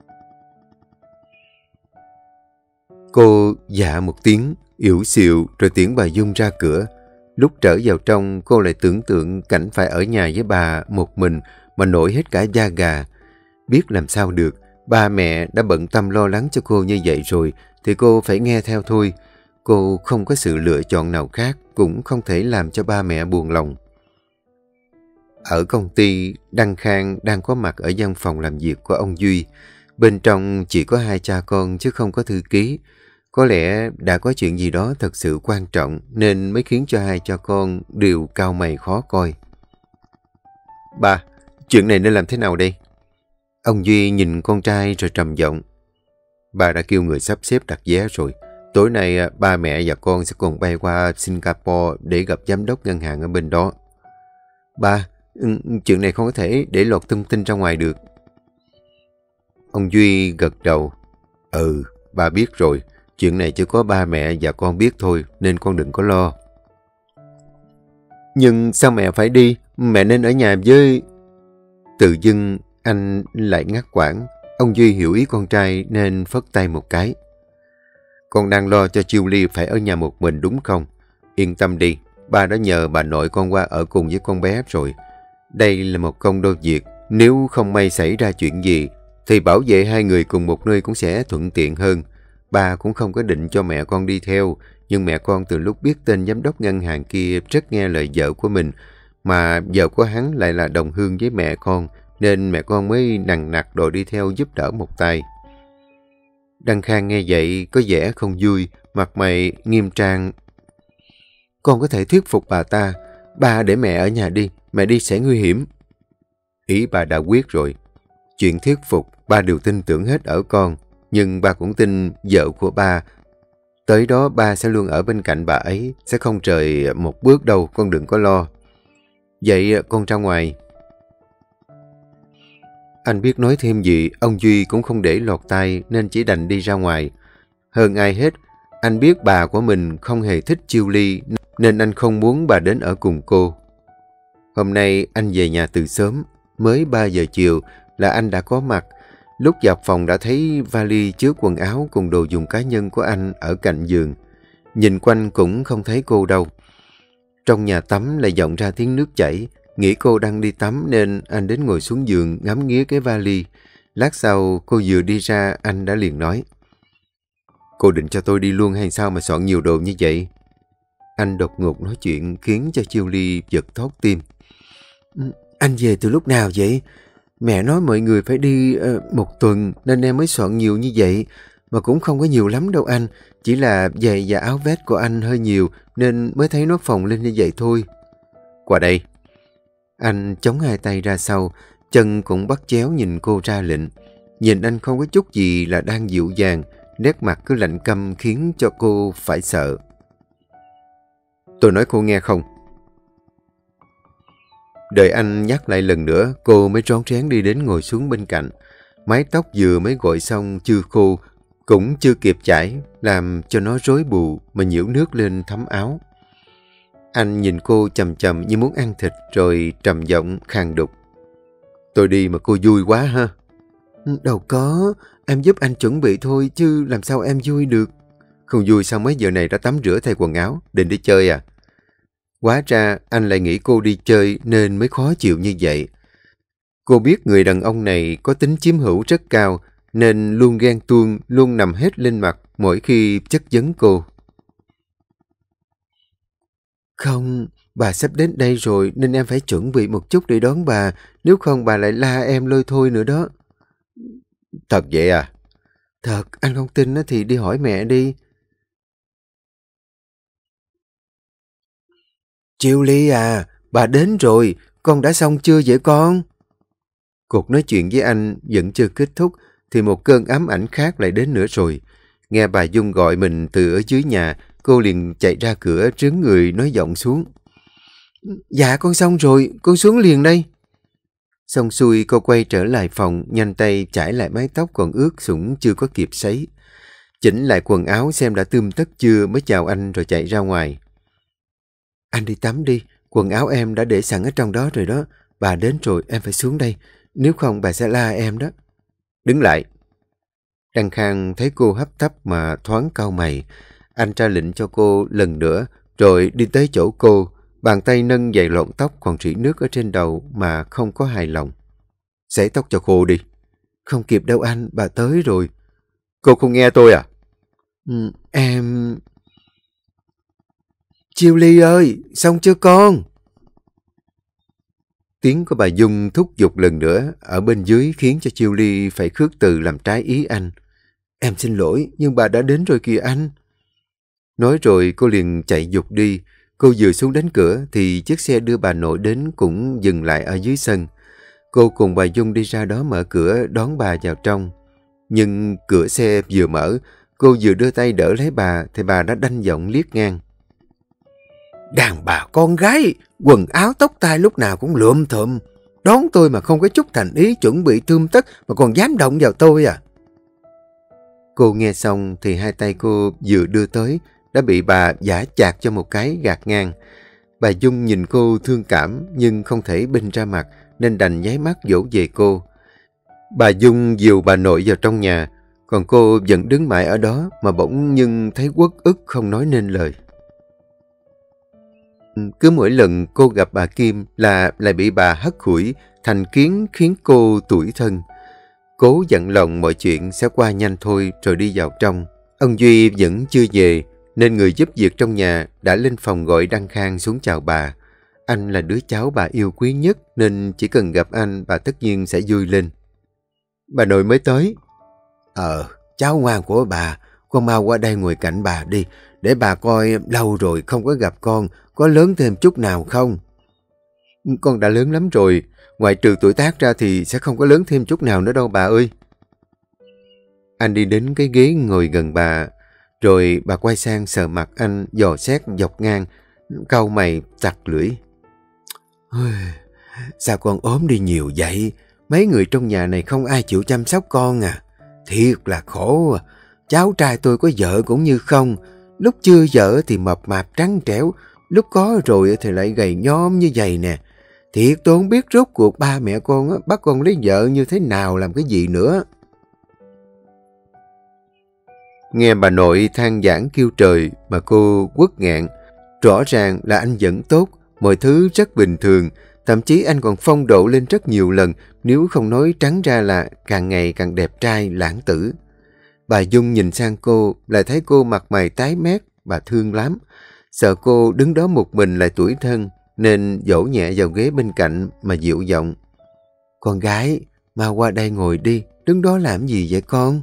Cô dạ một tiếng, yểu xìu rồi tiễn bà Dung ra cửa. Lúc trở vào trong, cô lại tưởng tượng cảnh phải ở nhà với bà một mình mà nổi hết cả da gà. Biết làm sao được, ba mẹ đã bận tâm lo lắng cho cô như vậy rồi, thì cô phải nghe theo thôi. Cô không có sự lựa chọn nào khác, cũng không thể làm cho ba mẹ buồn lòng. Ở công ty, Đăng Khang đang có mặt ở văn phòng làm việc của ông Duy. Bên trong chỉ có hai cha con chứ không có thư ký. Có lẽ đã có chuyện gì đó thật sự quan trọng nên mới khiến cho hai cha con đều cau mày khó coi. Ba, chuyện này nên làm thế nào đây? Ông Duy nhìn con trai rồi trầm giọng. Ba đã kêu người sắp xếp đặt vé rồi. Tối nay ba mẹ và con sẽ cùng bay qua Singapore để gặp giám đốc ngân hàng ở bên đó. Ba, chuyện này không có thể để lọt thông tin ra ngoài được. Ông Duy gật đầu. Ừ, ba biết rồi. Chuyện này chỉ có ba mẹ và con biết thôi nên con đừng có lo. Nhưng sao mẹ phải đi? Mẹ nên ở nhà với... Tự dưng anh lại ngắt quãng. Ông Duy hiểu ý con trai nên phất tay một cái. Con đang lo cho Julie phải ở nhà một mình đúng không? Yên tâm đi, ba đã nhờ bà nội con qua ở cùng với con bé rồi. Đây là một công đôi việc. Nếu không may xảy ra chuyện gì thì bảo vệ hai người cùng một nơi cũng sẽ thuận tiện hơn. Ba cũng không có định cho mẹ con đi theo, nhưng mẹ con từ lúc biết tên giám đốc ngân hàng kia rất nghe lời vợ của mình, mà vợ của hắn lại là đồng hương với mẹ con, nên mẹ con mới nằng nặc đòi đi theo giúp đỡ một tay. Đăng Khang nghe vậy có vẻ không vui, mặt mày nghiêm trang. Con có thể thuyết phục bà ta, ba để mẹ ở nhà đi, mẹ đi sẽ nguy hiểm. Ý bà đã quyết rồi. Chuyện thuyết phục, ba đều tin tưởng hết ở con. Nhưng ba cũng tin vợ của ba. Tới đó ba sẽ luôn ở bên cạnh bà ấy, sẽ không rời một bước đâu, con đừng có lo. Vậy con ra ngoài. Anh biết nói thêm gì, ông Duy cũng không để lọt tai nên chỉ đành đi ra ngoài. Hơn ai hết, anh biết bà của mình không hề thích Julie nên anh không muốn bà đến ở cùng cô. Hôm nay anh về nhà từ sớm, mới ba giờ chiều là anh đã có mặt. Lúc vào phòng đã thấy vali chứa quần áo cùng đồ dùng cá nhân của anh ở cạnh giường. Nhìn quanh cũng không thấy cô đâu. Trong nhà tắm lại vọng ra tiếng nước chảy. Nghĩ cô đang đi tắm nên anh đến ngồi xuống giường ngắm nghía cái vali. Lát sau cô vừa đi ra anh đã liền nói. Cô định cho tôi đi luôn hay sao mà soạn nhiều đồ như vậy? Anh đột ngột nói chuyện khiến cho Julie giật thót tim. Anh về từ lúc nào vậy? Mẹ nói mọi người phải đi uh, một tuần nên em mới soạn nhiều như vậy. Mà cũng không có nhiều lắm đâu anh. Chỉ là giày và áo vest của anh hơi nhiều nên mới thấy nó phồng lên như vậy thôi. Qua đây. Anh chống hai tay ra sau, chân cũng bắt chéo nhìn cô ra lệnh. Nhìn anh không có chút gì là đang dịu dàng, nét mặt cứ lạnh căm khiến cho cô phải sợ. Tôi nói cô nghe không? Đợi anh nhắc lại lần nữa, cô mới rón rén đi đến ngồi xuống bên cạnh. Mái tóc vừa mới gội xong chưa khô, cũng chưa kịp chải, làm cho nó rối bù mà nhiễu nước lên thấm áo. Anh nhìn cô chầm chầm như muốn ăn thịt rồi trầm giọng khàn đục. Tôi đi mà cô vui quá ha. Đâu có, em giúp anh chuẩn bị thôi chứ làm sao em vui được. Không vui sao mấy giờ này đã tắm rửa thay quần áo, định đi chơi à? Hóa ra anh lại nghĩ cô đi chơi nên mới khó chịu như vậy. Cô biết người đàn ông này có tính chiếm hữu rất cao nên luôn ghen tuông, luôn nằm hết lên mặt mỗi khi chất vấn cô. Không, bà sắp đến đây rồi nên em phải chuẩn bị một chút để đón bà, nếu không bà lại la em lôi thôi nữa đó. Thật vậy à? Thật, anh không tin thì đi hỏi mẹ đi. Chiêu Ly à, bà đến rồi, con đã xong chưa vậy con? Cuộc nói chuyện với anh vẫn chưa kết thúc thì một cơn ám ảnh khác lại đến nữa rồi. Nghe bà Dung gọi mình từ ở dưới nhà, cô liền chạy ra cửa trớn người nói giọng xuống. Dạ con xong rồi, con xuống liền đây. Xong xuôi cô quay trở lại phòng, nhanh tay chải lại mái tóc còn ướt sũng chưa có kịp sấy. Chỉnh lại quần áo xem đã tươm tất chưa mới chào anh rồi chạy ra ngoài. Anh đi tắm đi, quần áo em đã để sẵn ở trong đó rồi đó. Bà đến rồi em phải xuống đây, nếu không bà sẽ la em đó. Đứng lại. Đăng Khang thấy cô hấp tấp mà thoáng cau mày. Anh ra lệnh cho cô lần nữa rồi đi tới chỗ cô. Bàn tay nâng giày lọn tóc còn rỉ nước ở trên đầu mà không có hài lòng. Xẻ tóc cho cô đi. Không kịp đâu anh, bà tới rồi. Cô không nghe tôi à? Ừ, em... Chiêu Ly ơi, xong chưa con? Tiếng của bà Dung thúc giục lần nữa ở bên dưới khiến cho Chiêu Ly phải khước từ làm trái ý anh. Em xin lỗi, nhưng bà đã đến rồi kìa anh. Nói rồi cô liền chạy giục đi. Cô vừa xuống đến cửa thì chiếc xe đưa bà nội đến cũng dừng lại ở dưới sân. Cô cùng bà Dung đi ra đó mở cửa đón bà vào trong. Nhưng cửa xe vừa mở, cô vừa đưa tay đỡ lấy bà thì bà đã đanh giọng liếc ngang. Đàn bà con gái, quần áo tóc tai lúc nào cũng lượm thượm. Đón tôi mà không có chút thành ý chuẩn bị tươm tất mà còn dám động vào tôi à? Cô nghe xong thì hai tay cô vừa đưa tới đã bị bà giã chạc cho một cái gạt ngang. Bà Dung nhìn cô thương cảm nhưng không thể binh ra mặt nên đành nháy mắt dỗ về cô. Bà Dung dìu bà nội vào trong nhà, còn cô vẫn đứng mãi ở đó mà bỗng nhưng thấy uất ức không nói nên lời. Cứ mỗi lần cô gặp bà Kim là lại bị bà hất hủi thành kiến khiến cô tủi thân. Cố dặn lòng mọi chuyện sẽ qua nhanh thôi rồi đi vào trong. Ông Duy vẫn chưa về nên người giúp việc trong nhà đã lên phòng gọi Đăng Khang xuống chào bà. Anh là đứa cháu bà yêu quý nhất nên chỉ cần gặp anh bà tất nhiên sẽ vui lên. Bà nội mới tới. Ờ, cháu ngoan của bà, con mau qua đây ngồi cạnh bà đi, để bà coi lâu rồi không có gặp con, có lớn thêm chút nào không? Con đã lớn lắm rồi, ngoại trừ tuổi tác ra thì sẽ không có lớn thêm chút nào nữa đâu bà ơi. Anh đi đến cái ghế ngồi gần bà, rồi bà quay sang sờ mặt anh dò xét dọc ngang, cau mày chặt lưỡi. Sao con ốm đi nhiều vậy? Mấy người trong nhà này không ai chịu chăm sóc con à? Thiệt là khổ à. Cháu trai tôi có vợ cũng như không. Lúc chưa vợ thì mập mạp trắng trẻo, lúc có rồi thì lại gầy nhom như vậy nè. Thiệt tôi không biết rốt cuộc ba mẹ con á, bắt con lấy vợ như thế nào làm cái gì nữa. Nghe bà nội than vãn kêu trời mà cô quất nghẹn. Rõ ràng là anh vẫn tốt, mọi thứ rất bình thường. Thậm chí anh còn phong độ lên rất nhiều lần, nếu không nói trắng ra là càng ngày càng đẹp trai, lãng tử. Bà Dung nhìn sang cô, lại thấy cô mặt mày tái mét, bà thương lắm. Sợ cô đứng đó một mình lại tủi thân, nên dỗ nhẹ vào ghế bên cạnh mà dịu giọng. Con gái, mau qua đây ngồi đi, đứng đó làm gì vậy con?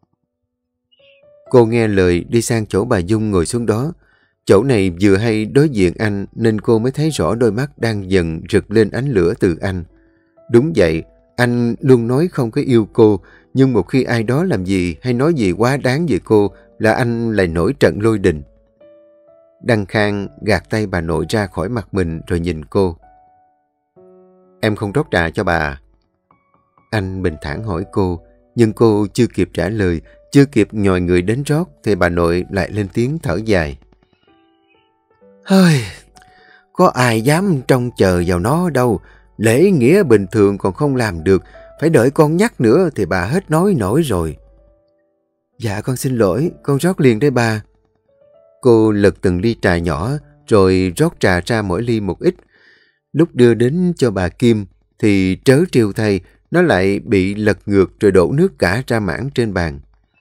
Cô nghe lời đi sang chỗ bà Dung ngồi xuống đó. Chỗ này vừa hay đối diện anh nên cô mới thấy rõ đôi mắt đang dần rực lên ánh lửa từ anh. Đúng vậy, anh luôn nói không có yêu cô, nhưng một khi ai đó làm gì hay nói gì quá đáng về cô là anh lại nổi trận lôi đình. Đăng Khang gạt tay bà nội ra khỏi mặt mình rồi nhìn cô. Em không rót trà cho bà? Anh bình thản hỏi cô, nhưng cô chưa kịp trả lời, chưa kịp nhòi người đến rót thì bà nội lại lên tiếng thở dài. Hơi, có ai dám trông chờ vào nó đâu, lễ nghĩa bình thường còn không làm được, phải đợi con nhắc nữa thì bà hết nói nổi rồi. Dạ con xin lỗi, con rót liền đây bà. Cô lật từng ly trà nhỏ rồi rót trà ra mỗi ly một ít. Lúc đưa đến cho bà Kim thì trớ trêu thay, nó lại bị lật ngược rồi đổ nước cả ra mảng trên bàn.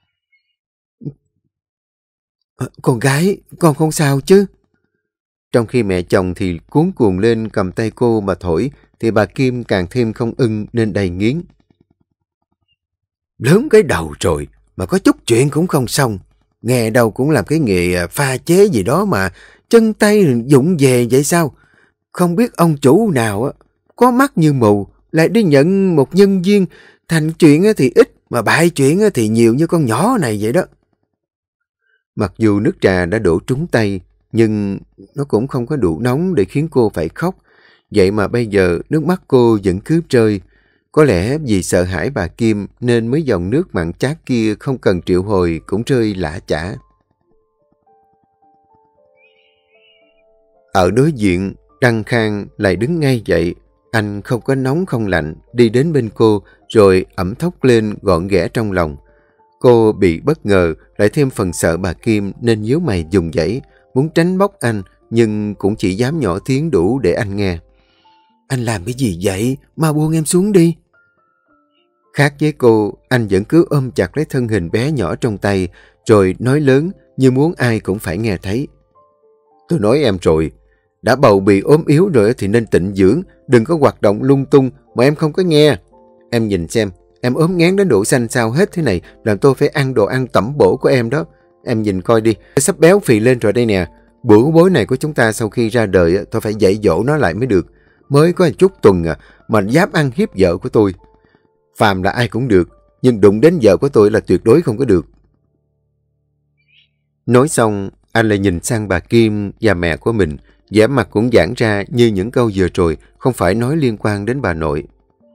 À, con gái, con không sao chứ? Trong khi mẹ chồng thì cuống cuồng lên cầm tay cô mà thổi, thì bà Kim càng thêm không ưng nên đầy nghiến. Lớn cái đầu rồi mà có chút chuyện cũng không xong. Nghe đâu cũng làm cái nghề pha chế gì đó mà chân tay vụng về vậy sao? Không biết ông chủ nào á có mắt như mù lại đi nhận một nhân viên, thành chuyện thì ít mà bại chuyện thì nhiều như con nhỏ này vậy đó. Mặc dù nước trà đã đổ trúng tay, nhưng nó cũng không có đủ nóng để khiến cô phải khóc. Vậy mà bây giờ nước mắt cô vẫn cứ rơi. Có lẽ vì sợ hãi bà Kim nên mấy dòng nước mặn chát kia không cần triệu hồi cũng rơi lã chã. Ở đối diện, Đăng Khang lại đứng ngay dậy. Anh không có nóng không lạnh, đi đến bên cô rồi ẩm thốc lên gọn ghẽ trong lòng. Cô bị bất ngờ, lại thêm phần sợ bà Kim nên nhíu mày dùng dãy, muốn tránh bóc anh nhưng cũng chỉ dám nhỏ tiếng đủ để anh nghe. Anh làm cái gì vậy? Mau buông em xuống đi. Khác với cô, anh vẫn cứ ôm chặt lấy thân hình bé nhỏ trong tay, rồi nói lớn như muốn ai cũng phải nghe thấy. Tôi nói em rồi, đã bầu bì ốm yếu rồi thì nên tịnh dưỡng, đừng có hoạt động lung tung mà em không có nghe. Em nhìn xem, em ốm ngán đến độ xanh xao hết thế này, làm tôi phải ăn đồ ăn tẩm bổ của em đó. Em nhìn coi đi, sắp béo phì lên rồi đây nè. Bữa bối này của chúng ta sau khi ra đời tôi phải dạy dỗ nó lại mới được. Mới có một chút tuần à, mà dám ăn hiếp vợ của tôi. Phàm là ai cũng được, nhưng đụng đến vợ của tôi là tuyệt đối không có được. Nói xong, anh lại nhìn sang bà Kim và mẹ của mình, vẻ mặt cũng giãn ra như những câu vừa rồi, không phải nói liên quan đến bà nội.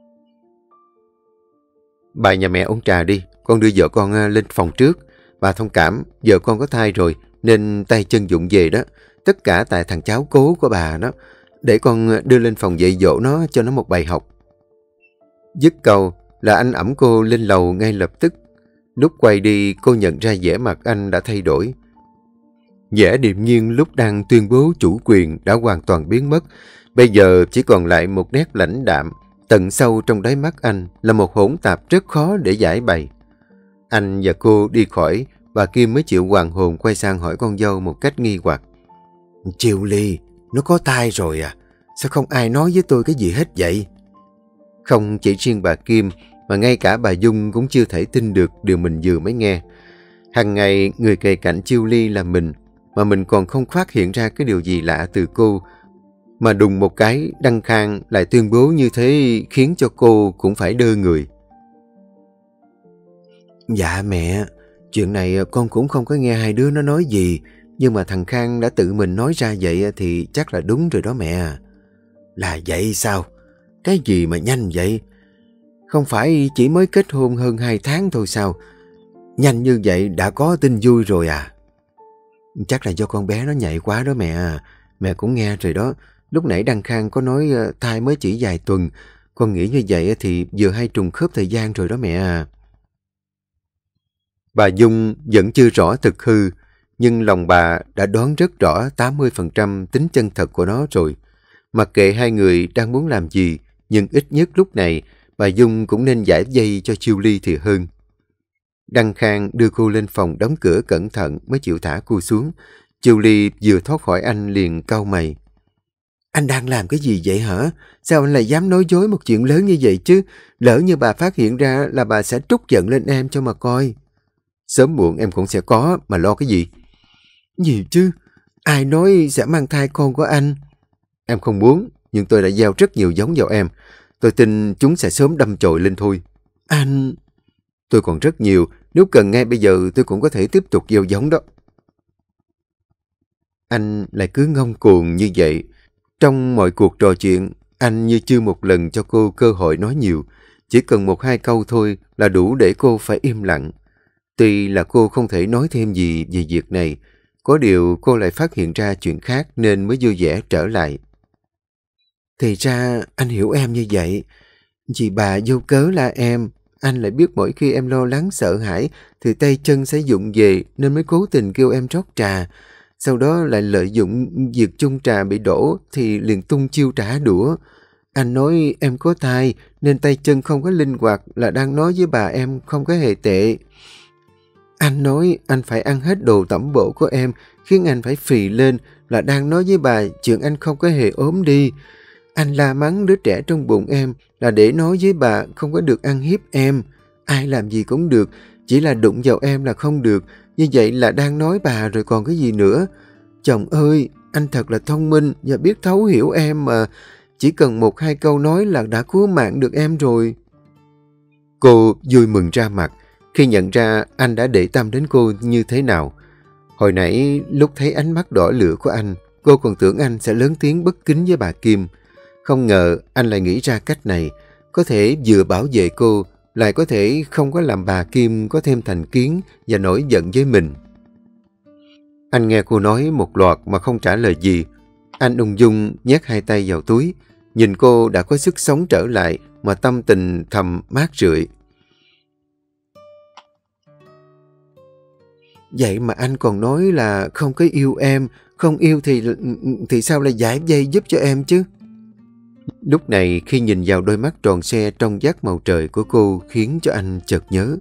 Bà nhà mẹ uống trà đi, con đưa vợ con lên phòng trước. Bà thông cảm, vợ con có thai rồi, nên tay chân vụng về đó. Tất cả tại thằng cháu cố của bà đó. Để con đưa lên phòng dạy dỗ nó cho nó một bài học. Dứt câu là anh ẵm cô lên lầu ngay lập tức. Lúc quay đi, cô nhận ra vẻ mặt anh đã thay đổi. Vẻ điềm nhiên lúc đang tuyên bố chủ quyền đã hoàn toàn biến mất. Bây giờ chỉ còn lại một nét lãnh đạm. Tận sâu trong đáy mắt anh là một hỗn tạp rất khó để giải bày. Anh và cô đi khỏi, bà Kim mới chịu hoàn hồn quay sang hỏi con dâu một cách nghi hoặc. Chiêu Ly, nó có thai rồi à? Sao không ai nói với tôi cái gì hết vậy? Không chỉ riêng bà Kim, mà ngay cả bà Dung cũng chưa thể tin được điều mình vừa mới nghe. Hằng ngày người kề cạnh Chiêu Ly là mình, mà mình còn không phát hiện ra cái điều gì lạ từ cô. Mà đùng một cái, Đăng Khang lại tuyên bố như thế khiến cho cô cũng phải đơ người. Dạ mẹ, chuyện này con cũng không có nghe hai đứa nó nói gì, nhưng mà thằng Khang đã tự mình nói ra vậy thì chắc là đúng rồi đó mẹ. Là vậy sao? Cái gì mà nhanh vậy? Không phải chỉ mới kết hôn hơn hai tháng thôi sao? Nhanh như vậy đã có tin vui rồi à? Chắc là do con bé nó nhạy quá đó mẹ. Mẹ cũng nghe rồi đó. Lúc nãy Đăng Khang có nói thai mới chỉ vài tuần. Con nghĩ như vậy thì vừa hay trùng khớp thời gian rồi đó mẹ. Bà Dung vẫn chưa rõ thực hư, nhưng lòng bà đã đoán rất rõ tám mươi phần trăm tính chân thật của nó rồi. Mặc kệ hai người đang muốn làm gì, nhưng ít nhất lúc này, bà Dung cũng nên giải dây cho Chiêu Ly thì hơn. Đăng Khang đưa cô lên phòng đóng cửa cẩn thận mới chịu thả cô xuống. Chiêu Ly vừa thoát khỏi anh liền cau mày. Anh đang làm cái gì vậy hả? Sao anh lại dám nói dối một chuyện lớn như vậy chứ? Lỡ như bà phát hiện ra là bà sẽ trút giận lên em cho mà coi. Sớm muộn em cũng sẽ có, mà lo cái gì? Gì chứ? Ai nói sẽ mang thai con của anh? Em không muốn, nhưng tôi đã gieo rất nhiều giống vào em. Tôi tin chúng sẽ sớm đâm chồi lên thôi. Anh... Tôi còn rất nhiều, nếu cần ngay bây giờ tôi cũng có thể tiếp tục gieo giống đó. Anh lại cứ ngông cuồng như vậy. Trong mọi cuộc trò chuyện, anh như chưa một lần cho cô cơ hội nói nhiều. Chỉ cần một hai câu thôi là đủ để cô phải im lặng. Tuy là cô không thể nói thêm gì về việc này, có điều cô lại phát hiện ra chuyện khác nên mới vui vẻ trở lại. Thì ra anh hiểu em như vậy. Vì bà vô cớ là em, anh lại biết mỗi khi em lo lắng sợ hãi thì tay chân sẽ vụng về nên mới cố tình kêu em rót trà. Sau đó lại lợi dụng việc chung trà bị đổ thì liền tung chiêu trả đũa. Anh nói em có thai nên tay chân không có linh hoạt là đang nói với bà em không có hề tệ. Anh nói anh phải ăn hết đồ tẩm bổ của em khiến anh phải phì lên là đang nói với bà chuyện anh không có hề ốm đi. Anh la mắng đứa trẻ trong bụng em là để nói với bà không có được ăn hiếp em. Ai làm gì cũng được, chỉ là đụng vào em là không được. Như vậy là đang nói bà rồi còn cái gì nữa. Chồng ơi, anh thật là thông minh và biết thấu hiểu em mà. Chỉ cần một hai câu nói là đã cứu mạng được em rồi. Cô vui mừng ra mặt khi nhận ra anh đã để tâm đến cô như thế nào. Hồi nãy lúc thấy ánh mắt đỏ lửa của anh, cô còn tưởng anh sẽ lớn tiếng bất kính với bà Kim. Không ngờ anh lại nghĩ ra cách này, có thể vừa bảo vệ cô, lại có thể không có làm bà Kim có thêm thành kiến và nổi giận với mình. Anh nghe cô nói một loạt mà không trả lời gì. Anh ung dung nhét hai tay vào túi, nhìn cô đã có sức sống trở lại mà tâm tình thầm mát rượi. Vậy mà anh còn nói là không có yêu em, không yêu thì thì sao lại giải dây giúp cho em chứ? Lúc này khi nhìn vào đôi mắt tròn xe trong vắt màu trời của cô khiến cho anh chợt nhớ.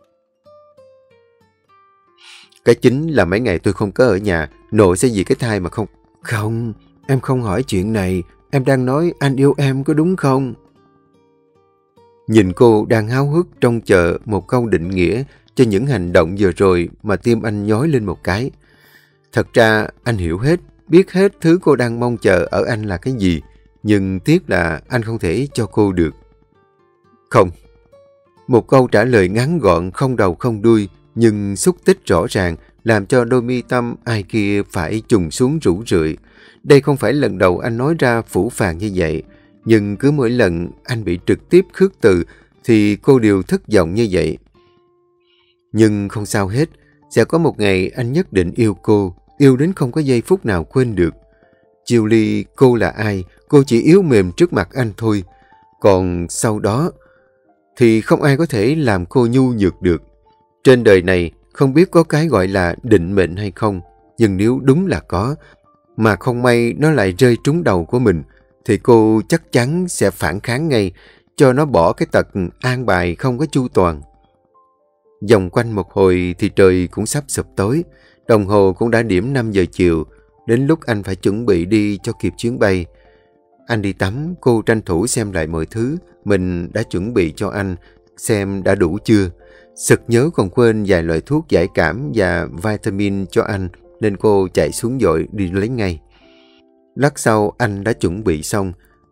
Cái chính là mấy ngày tôi không có ở nhà, nội sẽ vì cái thai mà không... Không, em không hỏi chuyện này, em đang nói anh yêu em có đúng không? Nhìn cô đang háo hức trông chờ một câu định nghĩa cho những hành động vừa rồi mà tim anh nhói lên một cái. Thật ra anh hiểu hết, biết hết thứ cô đang mong chờ ở anh là cái gì, nhưng tiếc là anh không thể cho cô được. Không. Một câu trả lời ngắn gọn, không đầu không đuôi, nhưng xúc tích rõ ràng, làm cho đôi mi tâm ai kia phải trùng xuống rũ rượi. Đây không phải lần đầu anh nói ra phũ phàng như vậy, nhưng cứ mỗi lần anh bị trực tiếp khước từ thì cô đều thất vọng như vậy. Nhưng không sao hết, sẽ có một ngày anh nhất định yêu cô, yêu đến không có giây phút nào quên được. Julie, cô là ai? Cô chỉ yếu mềm trước mặt anh thôi. Còn sau đó thì không ai có thể làm cô nhu nhược được. Trên đời này không biết có cái gọi là định mệnh hay không, nhưng nếu đúng là có, mà không may nó lại rơi trúng đầu của mình, thì cô chắc chắn sẽ phản kháng ngay, cho nó bỏ cái tật an bài không có chu toàn. Vòng quanh một hồi thì trời cũng sắp sụp tối, đồng hồ cũng đã điểm năm giờ chiều, đến lúc anh phải chuẩn bị đi cho kịp chuyến bay. Anh đi tắm, cô tranh thủ xem lại mọi thứ mình đã chuẩn bị cho anh, xem đã đủ chưa. Sực nhớ còn quên vài loại thuốc giải cảm và vitamin cho anh, nên cô chạy xuống dội đi lấy ngay. Lát sau anh đã chuẩn bị xong.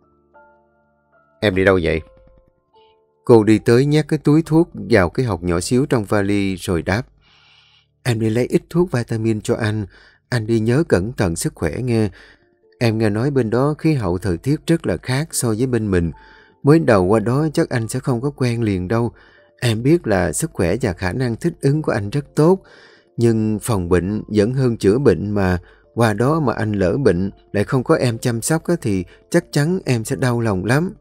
Em đi đâu vậy? Cô đi tới nhét cái túi thuốc vào cái hộp nhỏ xíu trong vali rồi đáp. Em đi lấy ít thuốc vitamin cho anh. Anh đi nhớ cẩn thận sức khỏe nghe. Em nghe nói bên đó khí hậu thời tiết rất là khác so với bên mình. Mới đầu qua đó chắc anh sẽ không có quen liền đâu. Em biết là sức khỏe và khả năng thích ứng của anh rất tốt. Nhưng phòng bệnh vẫn hơn chữa bệnh mà. Qua đó mà anh lỡ bệnh lại không có em chăm sóc thì chắc chắn em sẽ đau lòng lắm.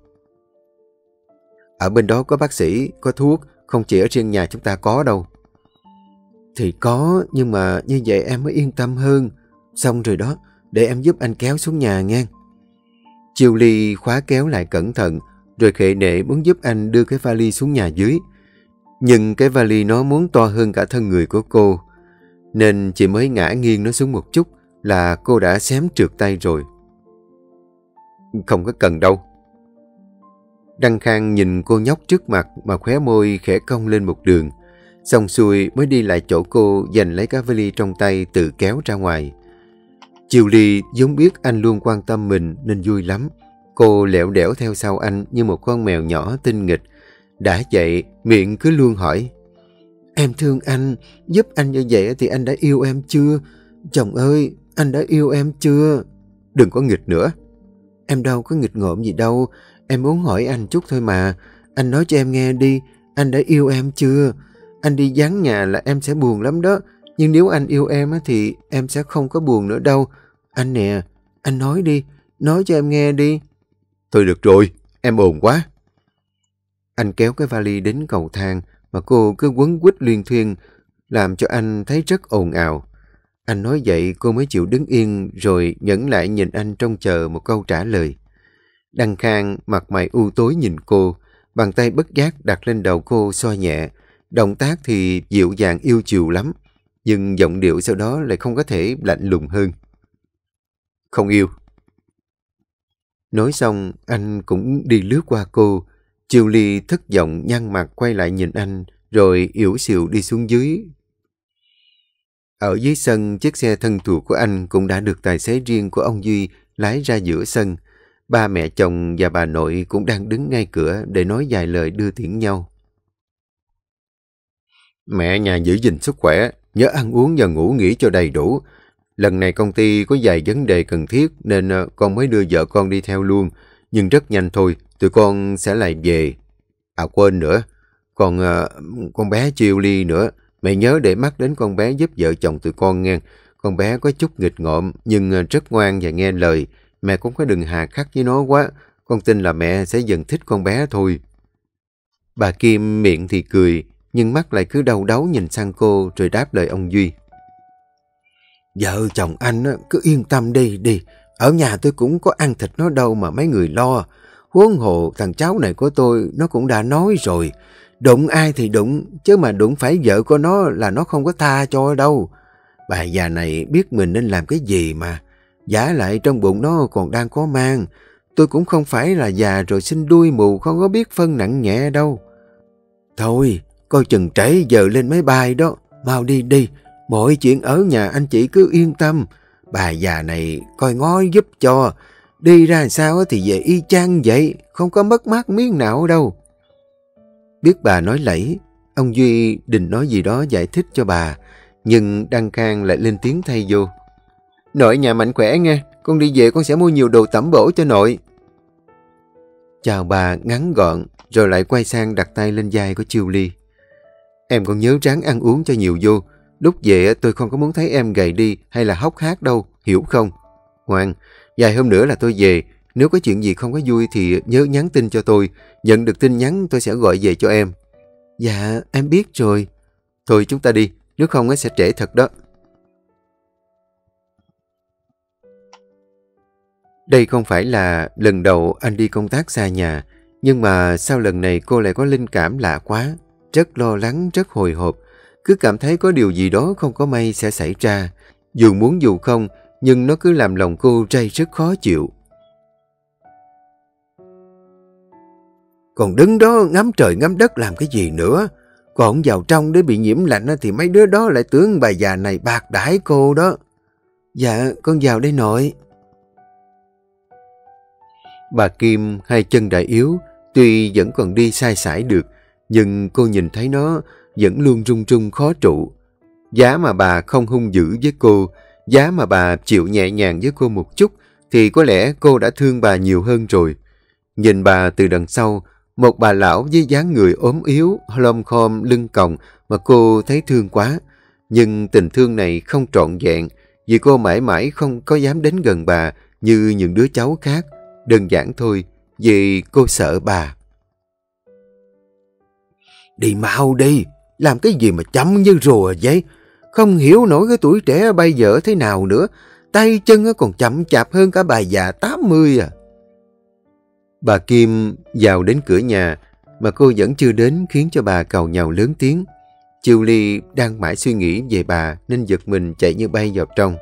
Ở bên đó có bác sĩ, có thuốc, không chỉ ở riêng nhà chúng ta có đâu. Thì có, nhưng mà như vậy em mới yên tâm hơn. Xong rồi đó, để em giúp anh kéo xuống nhà nghe. Julie khóa kéo lại cẩn thận, rồi khệ nệ muốn giúp anh đưa cái vali xuống nhà dưới. Nhưng cái vali nó muốn to hơn cả thân người của cô, nên chỉ mới ngã nghiêng nó xuống một chút là cô đã xém trượt tay rồi. Không có cần đâu. Đăng Khang nhìn cô nhóc trước mặt mà khóe môi khẽ cong lên một đường. Xong xuôi mới đi lại chỗ cô, giành lấy cái vali trong tay tự kéo ra ngoài. Julie vốn biết anh luôn quan tâm mình nên vui lắm. Cô lẹo đẻo theo sau anh như một con mèo nhỏ tinh nghịch. Đã vậy, miệng cứ luôn hỏi. Em thương anh, giúp anh như vậy thì anh đã yêu em chưa? Chồng ơi, anh đã yêu em chưa? Đừng có nghịch nữa. Em đâu có nghịch ngợm gì đâu. Em muốn hỏi anh chút thôi mà. Anh nói cho em nghe đi, anh đã yêu em chưa? Anh đi vắng nhà là em sẽ buồn lắm đó. Nhưng nếu anh yêu em thì em sẽ không có buồn nữa đâu. Anh nè, anh nói đi, nói cho em nghe đi. Thôi được rồi, em ồn quá. Anh kéo cái vali đến cầu thang mà cô cứ quấn quýt luyên thuyên, làm cho anh thấy rất ồn ào. Anh nói vậy cô mới chịu đứng yên rồi nhẫn lại nhìn anh trông chờ một câu trả lời. Đăng Khang mặt mày u tối nhìn cô, bàn tay bất giác đặt lên đầu cô xoa nhẹ. Động tác thì dịu dàng yêu chiều lắm, nhưng giọng điệu sau đó lại không có thể lạnh lùng hơn. Không yêu. Nói xong, anh cũng đi lướt qua cô. Chiêu Ly thất vọng nhăn mặt quay lại nhìn anh, rồi yểu xìu đi xuống dưới. Ở dưới sân, chiếc xe thân thuộc của anh cũng đã được tài xế riêng của ông Duy lái ra giữa sân. Ba mẹ chồng và bà nội cũng đang đứng ngay cửa để nói vài lời đưa tiễn nhau. Mẹ nhà giữ gìn sức khỏe, nhớ ăn uống và ngủ nghỉ cho đầy đủ. Lần này công ty có vài vấn đề cần thiết nên con mới đưa vợ con đi theo luôn. Nhưng rất nhanh thôi, tụi con sẽ lại về. À quên nữa, còn con bé Chiêu Ly nữa. Mẹ nhớ để mắt đến con bé giúp vợ chồng tụi con nghe. Con bé có chút nghịch ngợm nhưng rất ngoan và nghe lời. Mẹ cũng có đừng hà khắc với nó quá. Con tin là mẹ sẽ dần thích con bé thôi. Bà Kim miệng thì cười, nhưng mắt lại cứ đau đáu nhìn sang cô rồi đáp lời ông Duy. Vợ chồng anh cứ yên tâm đi đi. Ở nhà tôi cũng có ăn thịt nó đâu mà mấy người lo. Huống hồ thằng cháu này của tôi nó cũng đã nói rồi. Đụng ai thì đụng, chứ mà đụng phải vợ của nó là nó không có tha cho đâu. Bà già này biết mình nên làm cái gì mà. Giả lại trong bụng nó còn đang có mang. Tôi cũng không phải là già rồi sinh đuôi mù không có biết phân nặng nhẹ đâu. Thôi, coi chừng trễ giờ lên máy bay đó. Mau đi đi, mọi chuyện ở nhà anh chị cứ yên tâm. Bà già này coi ngó giúp cho. Đi ra sao thì về y chang vậy, không có mất mát miếng nào đâu. Biết bà nói lẫy, ông Duy định nói gì đó giải thích cho bà, nhưng Đăng Khang lại lên tiếng thay vô. Nội nhà mạnh khỏe nghe, con đi về con sẽ mua nhiều đồ tẩm bổ cho nội. Chào bà ngắn gọn, rồi lại quay sang đặt tay lên vai của Chiêu Ly. Em còn nhớ ráng ăn uống cho nhiều vô, lúc về tôi không có muốn thấy em gầy đi hay là hốc hác đâu, hiểu không? Ngoan, vài hôm nữa là tôi về, nếu có chuyện gì không có vui thì nhớ nhắn tin cho tôi, nhận được tin nhắn tôi sẽ gọi về cho em. Dạ, em biết rồi. Thôi chúng ta đi, nếu không sẽ trễ thật đó. Đây không phải là lần đầu anh đi công tác xa nhà, nhưng mà sau lần này cô lại có linh cảm lạ quá, rất lo lắng, rất hồi hộp, cứ cảm thấy có điều gì đó không có may sẽ xảy ra. Dù muốn dù không, nhưng nó cứ làm lòng cô ray rất khó chịu. Còn đứng đó ngắm trời ngắm đất làm cái gì nữa? Còn vào trong để bị nhiễm lạnh thì mấy đứa đó lại tưởng bà già này bạc đãi cô đó. Dạ, con vào đây nội. Bà Kim hai chân đã yếu, tuy vẫn còn đi sai sải được, nhưng cô nhìn thấy nó vẫn luôn run run khó trụ. Giá mà bà không hung dữ với cô, giá mà bà chịu nhẹ nhàng với cô một chút, thì có lẽ cô đã thương bà nhiều hơn rồi. Nhìn bà từ đằng sau, một bà lão với dáng người ốm yếu, lom khom lưng còng mà cô thấy thương quá. Nhưng tình thương này không trọn vẹn, vì cô mãi mãi không có dám đến gần bà như những đứa cháu khác. Đơn giản thôi, vì cô sợ bà. Đi mau đi, làm cái gì mà chậm như rùa vậy? Không hiểu nổi cái tuổi trẻ bây giờ thế nào nữa, tay chân còn chậm chạp hơn cả bà già tám mươi à. Bà Kim vào đến cửa nhà mà cô vẫn chưa đến, khiến cho bà càu nhàu lớn tiếng. Chiêu Ly đang mãi suy nghĩ về bà nên giật mình chạy như bay vào trong.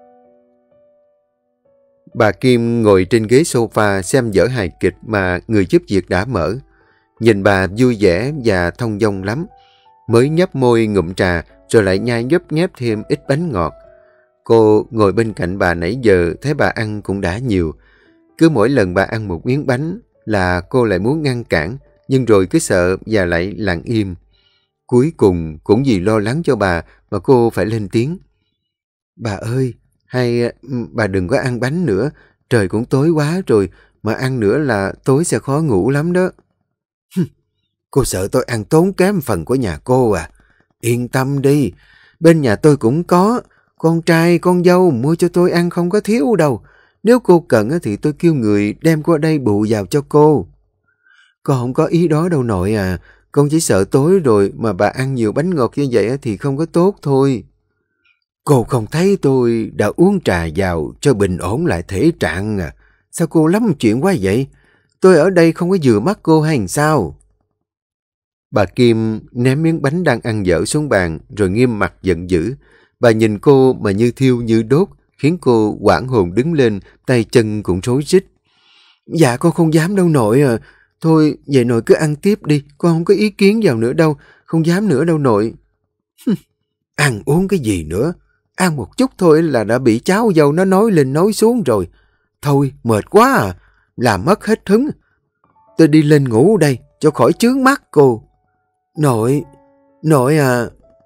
Bà Kim ngồi trên ghế sofa xem vở hài kịch mà người giúp việc đã mở. Nhìn bà vui vẻ và thông dong lắm. Mới nhấp môi ngụm trà rồi lại nhai nhấp nhép thêm ít bánh ngọt. Cô ngồi bên cạnh bà nãy giờ thấy bà ăn cũng đã nhiều. Cứ mỗi lần bà ăn một miếng bánh là cô lại muốn ngăn cản, nhưng rồi cứ sợ và lại lặng im. Cuối cùng cũng vì lo lắng cho bà mà cô phải lên tiếng. Bà ơi, hay bà đừng có ăn bánh nữa, trời cũng tối quá rồi, mà ăn nữa là tối sẽ khó ngủ lắm đó. Cô sợ tôi ăn tốn kém phần của nhà cô à? Yên tâm đi, bên nhà tôi cũng có, con trai con dâu mua cho tôi ăn không có thiếu đâu. Nếu cô cần thì tôi kêu người đem qua đây bù vào cho cô. Con không có ý đó đâu nội à, con chỉ sợ tối rồi mà bà ăn nhiều bánh ngọt như vậy thì không có tốt thôi. Cô không thấy tôi đã uống trà vào cho bình ổn lại thể trạng à? Sao cô lắm chuyện quá vậy? Tôi ở đây không có vừa mắt cô hay sao? Bà Kim ném miếng bánh đang ăn dở xuống bàn rồi nghiêm mặt giận dữ. Bà nhìn cô mà như thiêu như đốt, khiến cô hoảng hồn đứng lên, tay chân cũng rối rít. Dạ con không dám đâu nội à. Thôi, vậy nội cứ ăn tiếp đi, con không có ý kiến vào nữa đâu, không dám nữa đâu nội. Ăn uống cái gì nữa? Ăn một chút thôi là đã bị cháu dâu nó nói lên nói xuống rồi. Thôi, mệt quá à, làm mất hết hứng. Tôi đi lên ngủ đây, cho khỏi chướng mắt cô. Nội, nội à.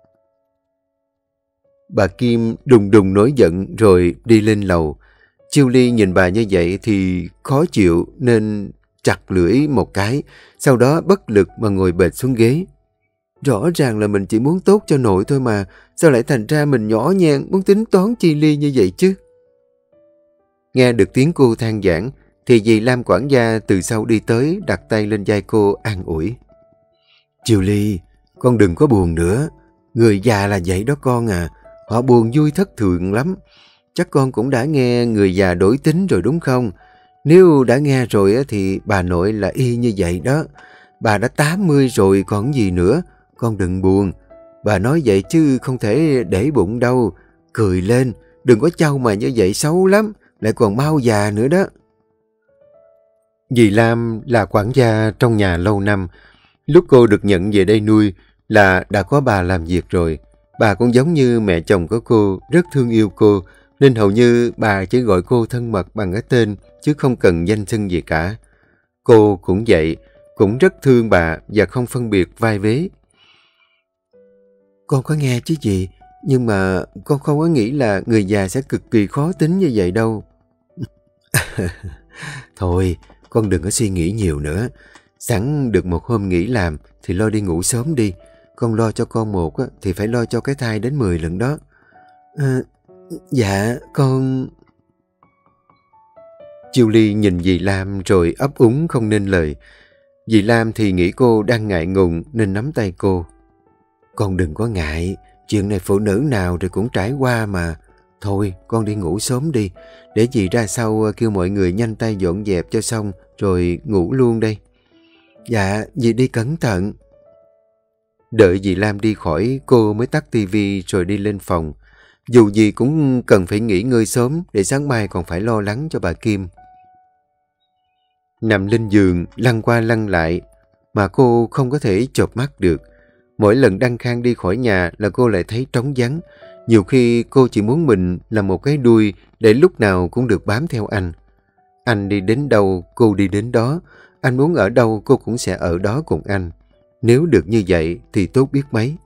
Bà Kim đùng đùng nổi giận rồi đi lên lầu. Chiêu Ly nhìn bà như vậy thì khó chịu nên chặt lưỡi một cái, sau đó bất lực mà ngồi bệt xuống ghế. Rõ ràng là mình chỉ muốn tốt cho nội thôi mà, sao lại thành ra mình nhỏ nhen muốn tính toán chi ly như vậy chứ? Nghe được tiếng cô than vãn thì dì Lam quản gia từ sau đi tới đặt tay lên vai cô an ủi. Chiêu Ly, con đừng có buồn nữa. Người già là vậy đó con à, họ buồn vui thất thường lắm. Chắc con cũng đã nghe người già đổi tính rồi đúng không? Nếu đã nghe rồi thì bà nội là y như vậy đó. Bà đã tám mươi rồi còn gì nữa, con đừng buồn. Bà nói vậy chứ không thể để bụng đâu. Cười lên, đừng có trao mà như vậy xấu lắm, lại còn mau già nữa đó. Dì Lam là quản gia trong nhà lâu năm. Lúc cô được nhận về đây nuôi là đã có bà làm việc rồi. Bà cũng giống như mẹ chồng của cô, rất thương yêu cô, nên hầu như bà chỉ gọi cô thân mật bằng cái tên, chứ không cần danh xưng gì cả. Cô cũng vậy, cũng rất thương bà và không phân biệt vai vế. Con có nghe chứ gì, nhưng mà con không có nghĩ là người già sẽ cực kỳ khó tính như vậy đâu. Thôi, con đừng có suy nghĩ nhiều nữa. Sẵn được một hôm nghỉ làm thì lo đi ngủ sớm đi. Con lo cho con một thì phải lo cho cái thai đến mười lần đó. À, dạ, con... Chiêu Ly nhìn dì Lam rồi ấp úng không nên lời. Dì Lam thì nghĩ cô đang ngại ngùng nên nắm tay cô. Con đừng có ngại, chuyện này phụ nữ nào rồi cũng trải qua mà. Thôi, con đi ngủ sớm đi, để dì ra sau kêu mọi người nhanh tay dọn dẹp cho xong rồi ngủ luôn đây. Dạ, dì đi cẩn thận. Đợi dì Lam đi khỏi, cô mới tắt tivi rồi đi lên phòng. Dù gì cũng cần phải nghỉ ngơi sớm để sáng mai còn phải lo lắng cho bà Kim. Nằm lên giường, lăn qua lăn lại, mà cô không có thể chợp mắt được. Mỗi lần Đăng Khang đi khỏi nhà là cô lại thấy trống vắng. Nhiều khi cô chỉ muốn mình là một cái đuôi để lúc nào cũng được bám theo anh. Anh đi đến đâu, cô đi đến đó. Anh muốn ở đâu, cô cũng sẽ ở đó cùng anh. Nếu được như vậy thì tốt biết mấy.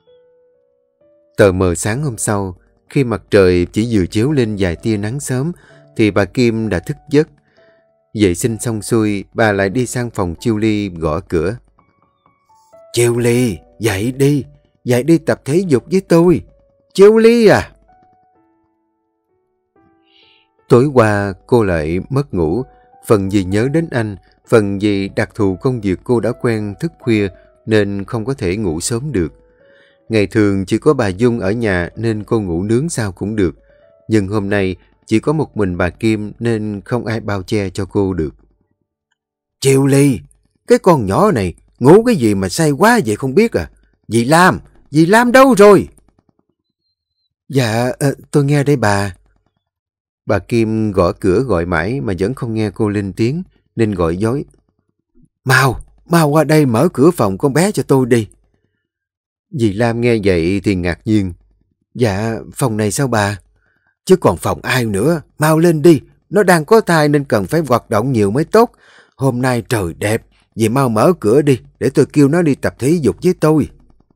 Tờ mờ sáng hôm sau, khi mặt trời chỉ vừa chiếu lên vài tia nắng sớm, thì bà Kim đã thức giấc. Vệ sinh xong xuôi, bà lại đi sang phòng Chiêu Ly gõ cửa. Chiêu Ly, dậy đi, dậy đi tập thể dục với tôi. Chiêu Ly à! Tối qua cô lại mất ngủ, phần vì nhớ đến anh, phần vì đặc thù công việc cô đã quen thức khuya nên không có thể ngủ sớm được. Ngày thường chỉ có bà Dung ở nhà nên cô ngủ nướng sao cũng được, nhưng hôm nay chỉ có một mình bà Kim nên không ai bao che cho cô được. Chiêu Ly, cái con nhỏ này ngủ cái gì mà say quá vậy không biết à? Dì Lam, dì Lam đâu rồi? Dạ, à, tôi nghe đây bà. Bà Kim gõ cửa gọi mãi mà vẫn không nghe cô lên tiếng nên gọi dối. Mau, mau qua đây mở cửa phòng con bé cho tôi đi. Dì Lam nghe vậy thì ngạc nhiên. Dạ, phòng này sao bà? Chứ còn phòng ai nữa, mau lên đi. Nó đang có thai nên cần phải hoạt động nhiều mới tốt. Hôm nay trời đẹp, dì mau mở cửa đi để tôi kêu nó đi tập thể dục với tôi.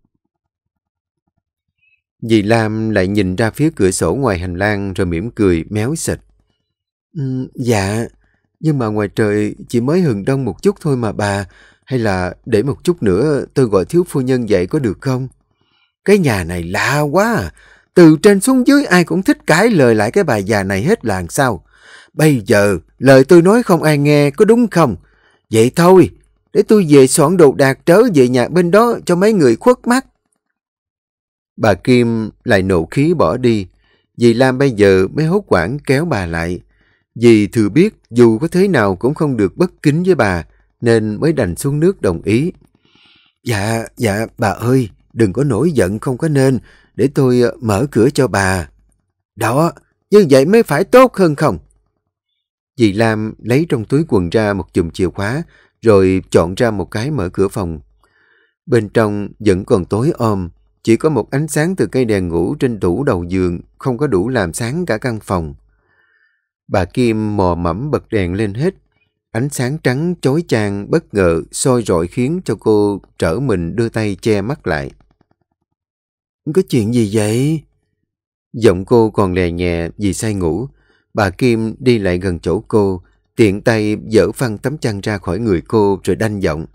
Dì Lam lại nhìn ra phía cửa sổ ngoài hành lang rồi mỉm cười méo xịt. Ừ, dạ, nhưng mà ngoài trời chỉ mới hừng đông một chút thôi mà bà. Hay là để một chút nữa tôi gọi thiếu phu nhân dậy có được không? Cái nhà này lạ quá à. Từ trên xuống dưới ai cũng thích cãi lời lại cái bà già này hết làng sao. Bây giờ lời tôi nói không ai nghe có đúng không? Vậy thôi, để tôi về soạn đồ đạc trở về nhà bên đó cho mấy người khuất mắt. Bà Kim lại nộ khí bỏ đi. Dì Lam bây giờ mới hốt hoảng kéo bà lại. Dì thừa biết dù có thế nào cũng không được bất kính với bà nên mới đành xuống nước đồng ý. Dạ, dạ bà ơi, đừng có nổi giận không có nên, để tôi mở cửa cho bà. Đó, như vậy mới phải tốt hơn không? Dì Lam lấy trong túi quần ra một chùm chìa khóa rồi chọn ra một cái mở cửa phòng. Bên trong vẫn còn tối om, chỉ có một ánh sáng từ cây đèn ngủ trên tủ đầu giường, không có đủ làm sáng cả căn phòng. Bà Kim mò mẫm bật đèn lên hết. Ánh sáng trắng chói chang bất ngờ soi rọi khiến cho cô trở mình đưa tay che mắt lại. Có chuyện gì vậy? Giọng cô còn lè nhẹ vì say ngủ. Bà Kim đi lại gần chỗ cô, tiện tay dỡ phăng tấm chăn ra khỏi người cô rồi đanh giọng.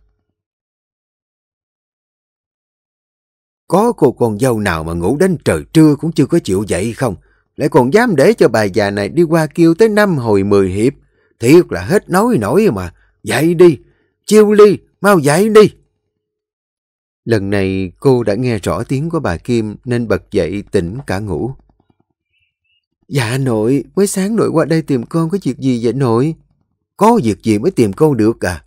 Có cô con dâu nào mà ngủ đến trời trưa cũng chưa có chịu dậy không? Lại còn dám để cho bà già này đi qua kêu tới năm hồi mười hiệp. Thiệt là hết nói nổi mà. Dậy đi, Chiêu Ly, mau dậy đi. Lần này cô đã nghe rõ tiếng của bà Kim nên bật dậy tỉnh cả ngủ. Dạ nội, mới sáng nội qua đây tìm con, có việc gì vậy nội? Có việc gì mới tìm con được à?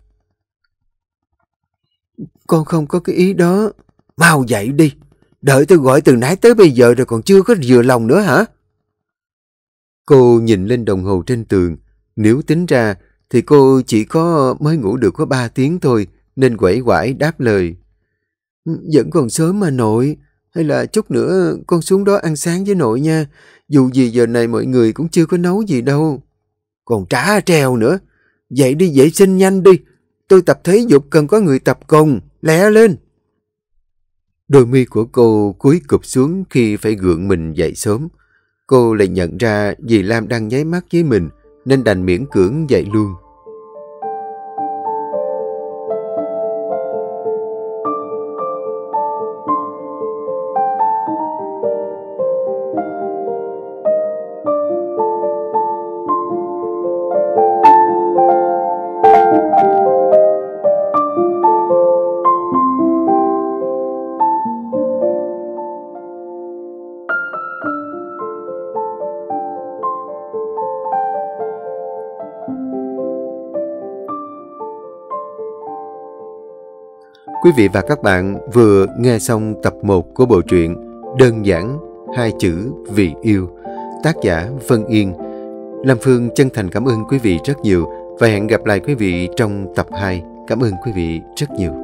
Con không có cái ý đó. Mau dậy đi. Đợi tôi gọi từ nãy tới bây giờ rồi còn chưa có vừa lòng nữa hả? Cô nhìn lên đồng hồ trên tường. Nếu tính ra thì cô chỉ có mới ngủ được có ba tiếng thôi, nên quẩy quải đáp lời. Vẫn còn sớm mà nội. Hay là chút nữa con xuống đó ăn sáng với nội nha. Dù gì giờ này mọi người cũng chưa có nấu gì đâu. Còn trả treo nữa. Dậy đi vệ sinh nhanh đi. Tôi tập thể dục cần có người tập cùng. Lẹ lên. Đôi mi của cô cúi cụp xuống khi phải gượng mình dậy sớm. Cô lại nhận ra dì Lam đang nháy mắt với mình nên đành miễn cưỡng dậy luôn. Quý vị và các bạn vừa nghe xong tập một của bộ truyện Đơn giản hai chữ vì yêu, tác giả Vân Yên. Lam Phương chân thành cảm ơn quý vị rất nhiều và hẹn gặp lại quý vị trong tập hai. Cảm ơn quý vị rất nhiều.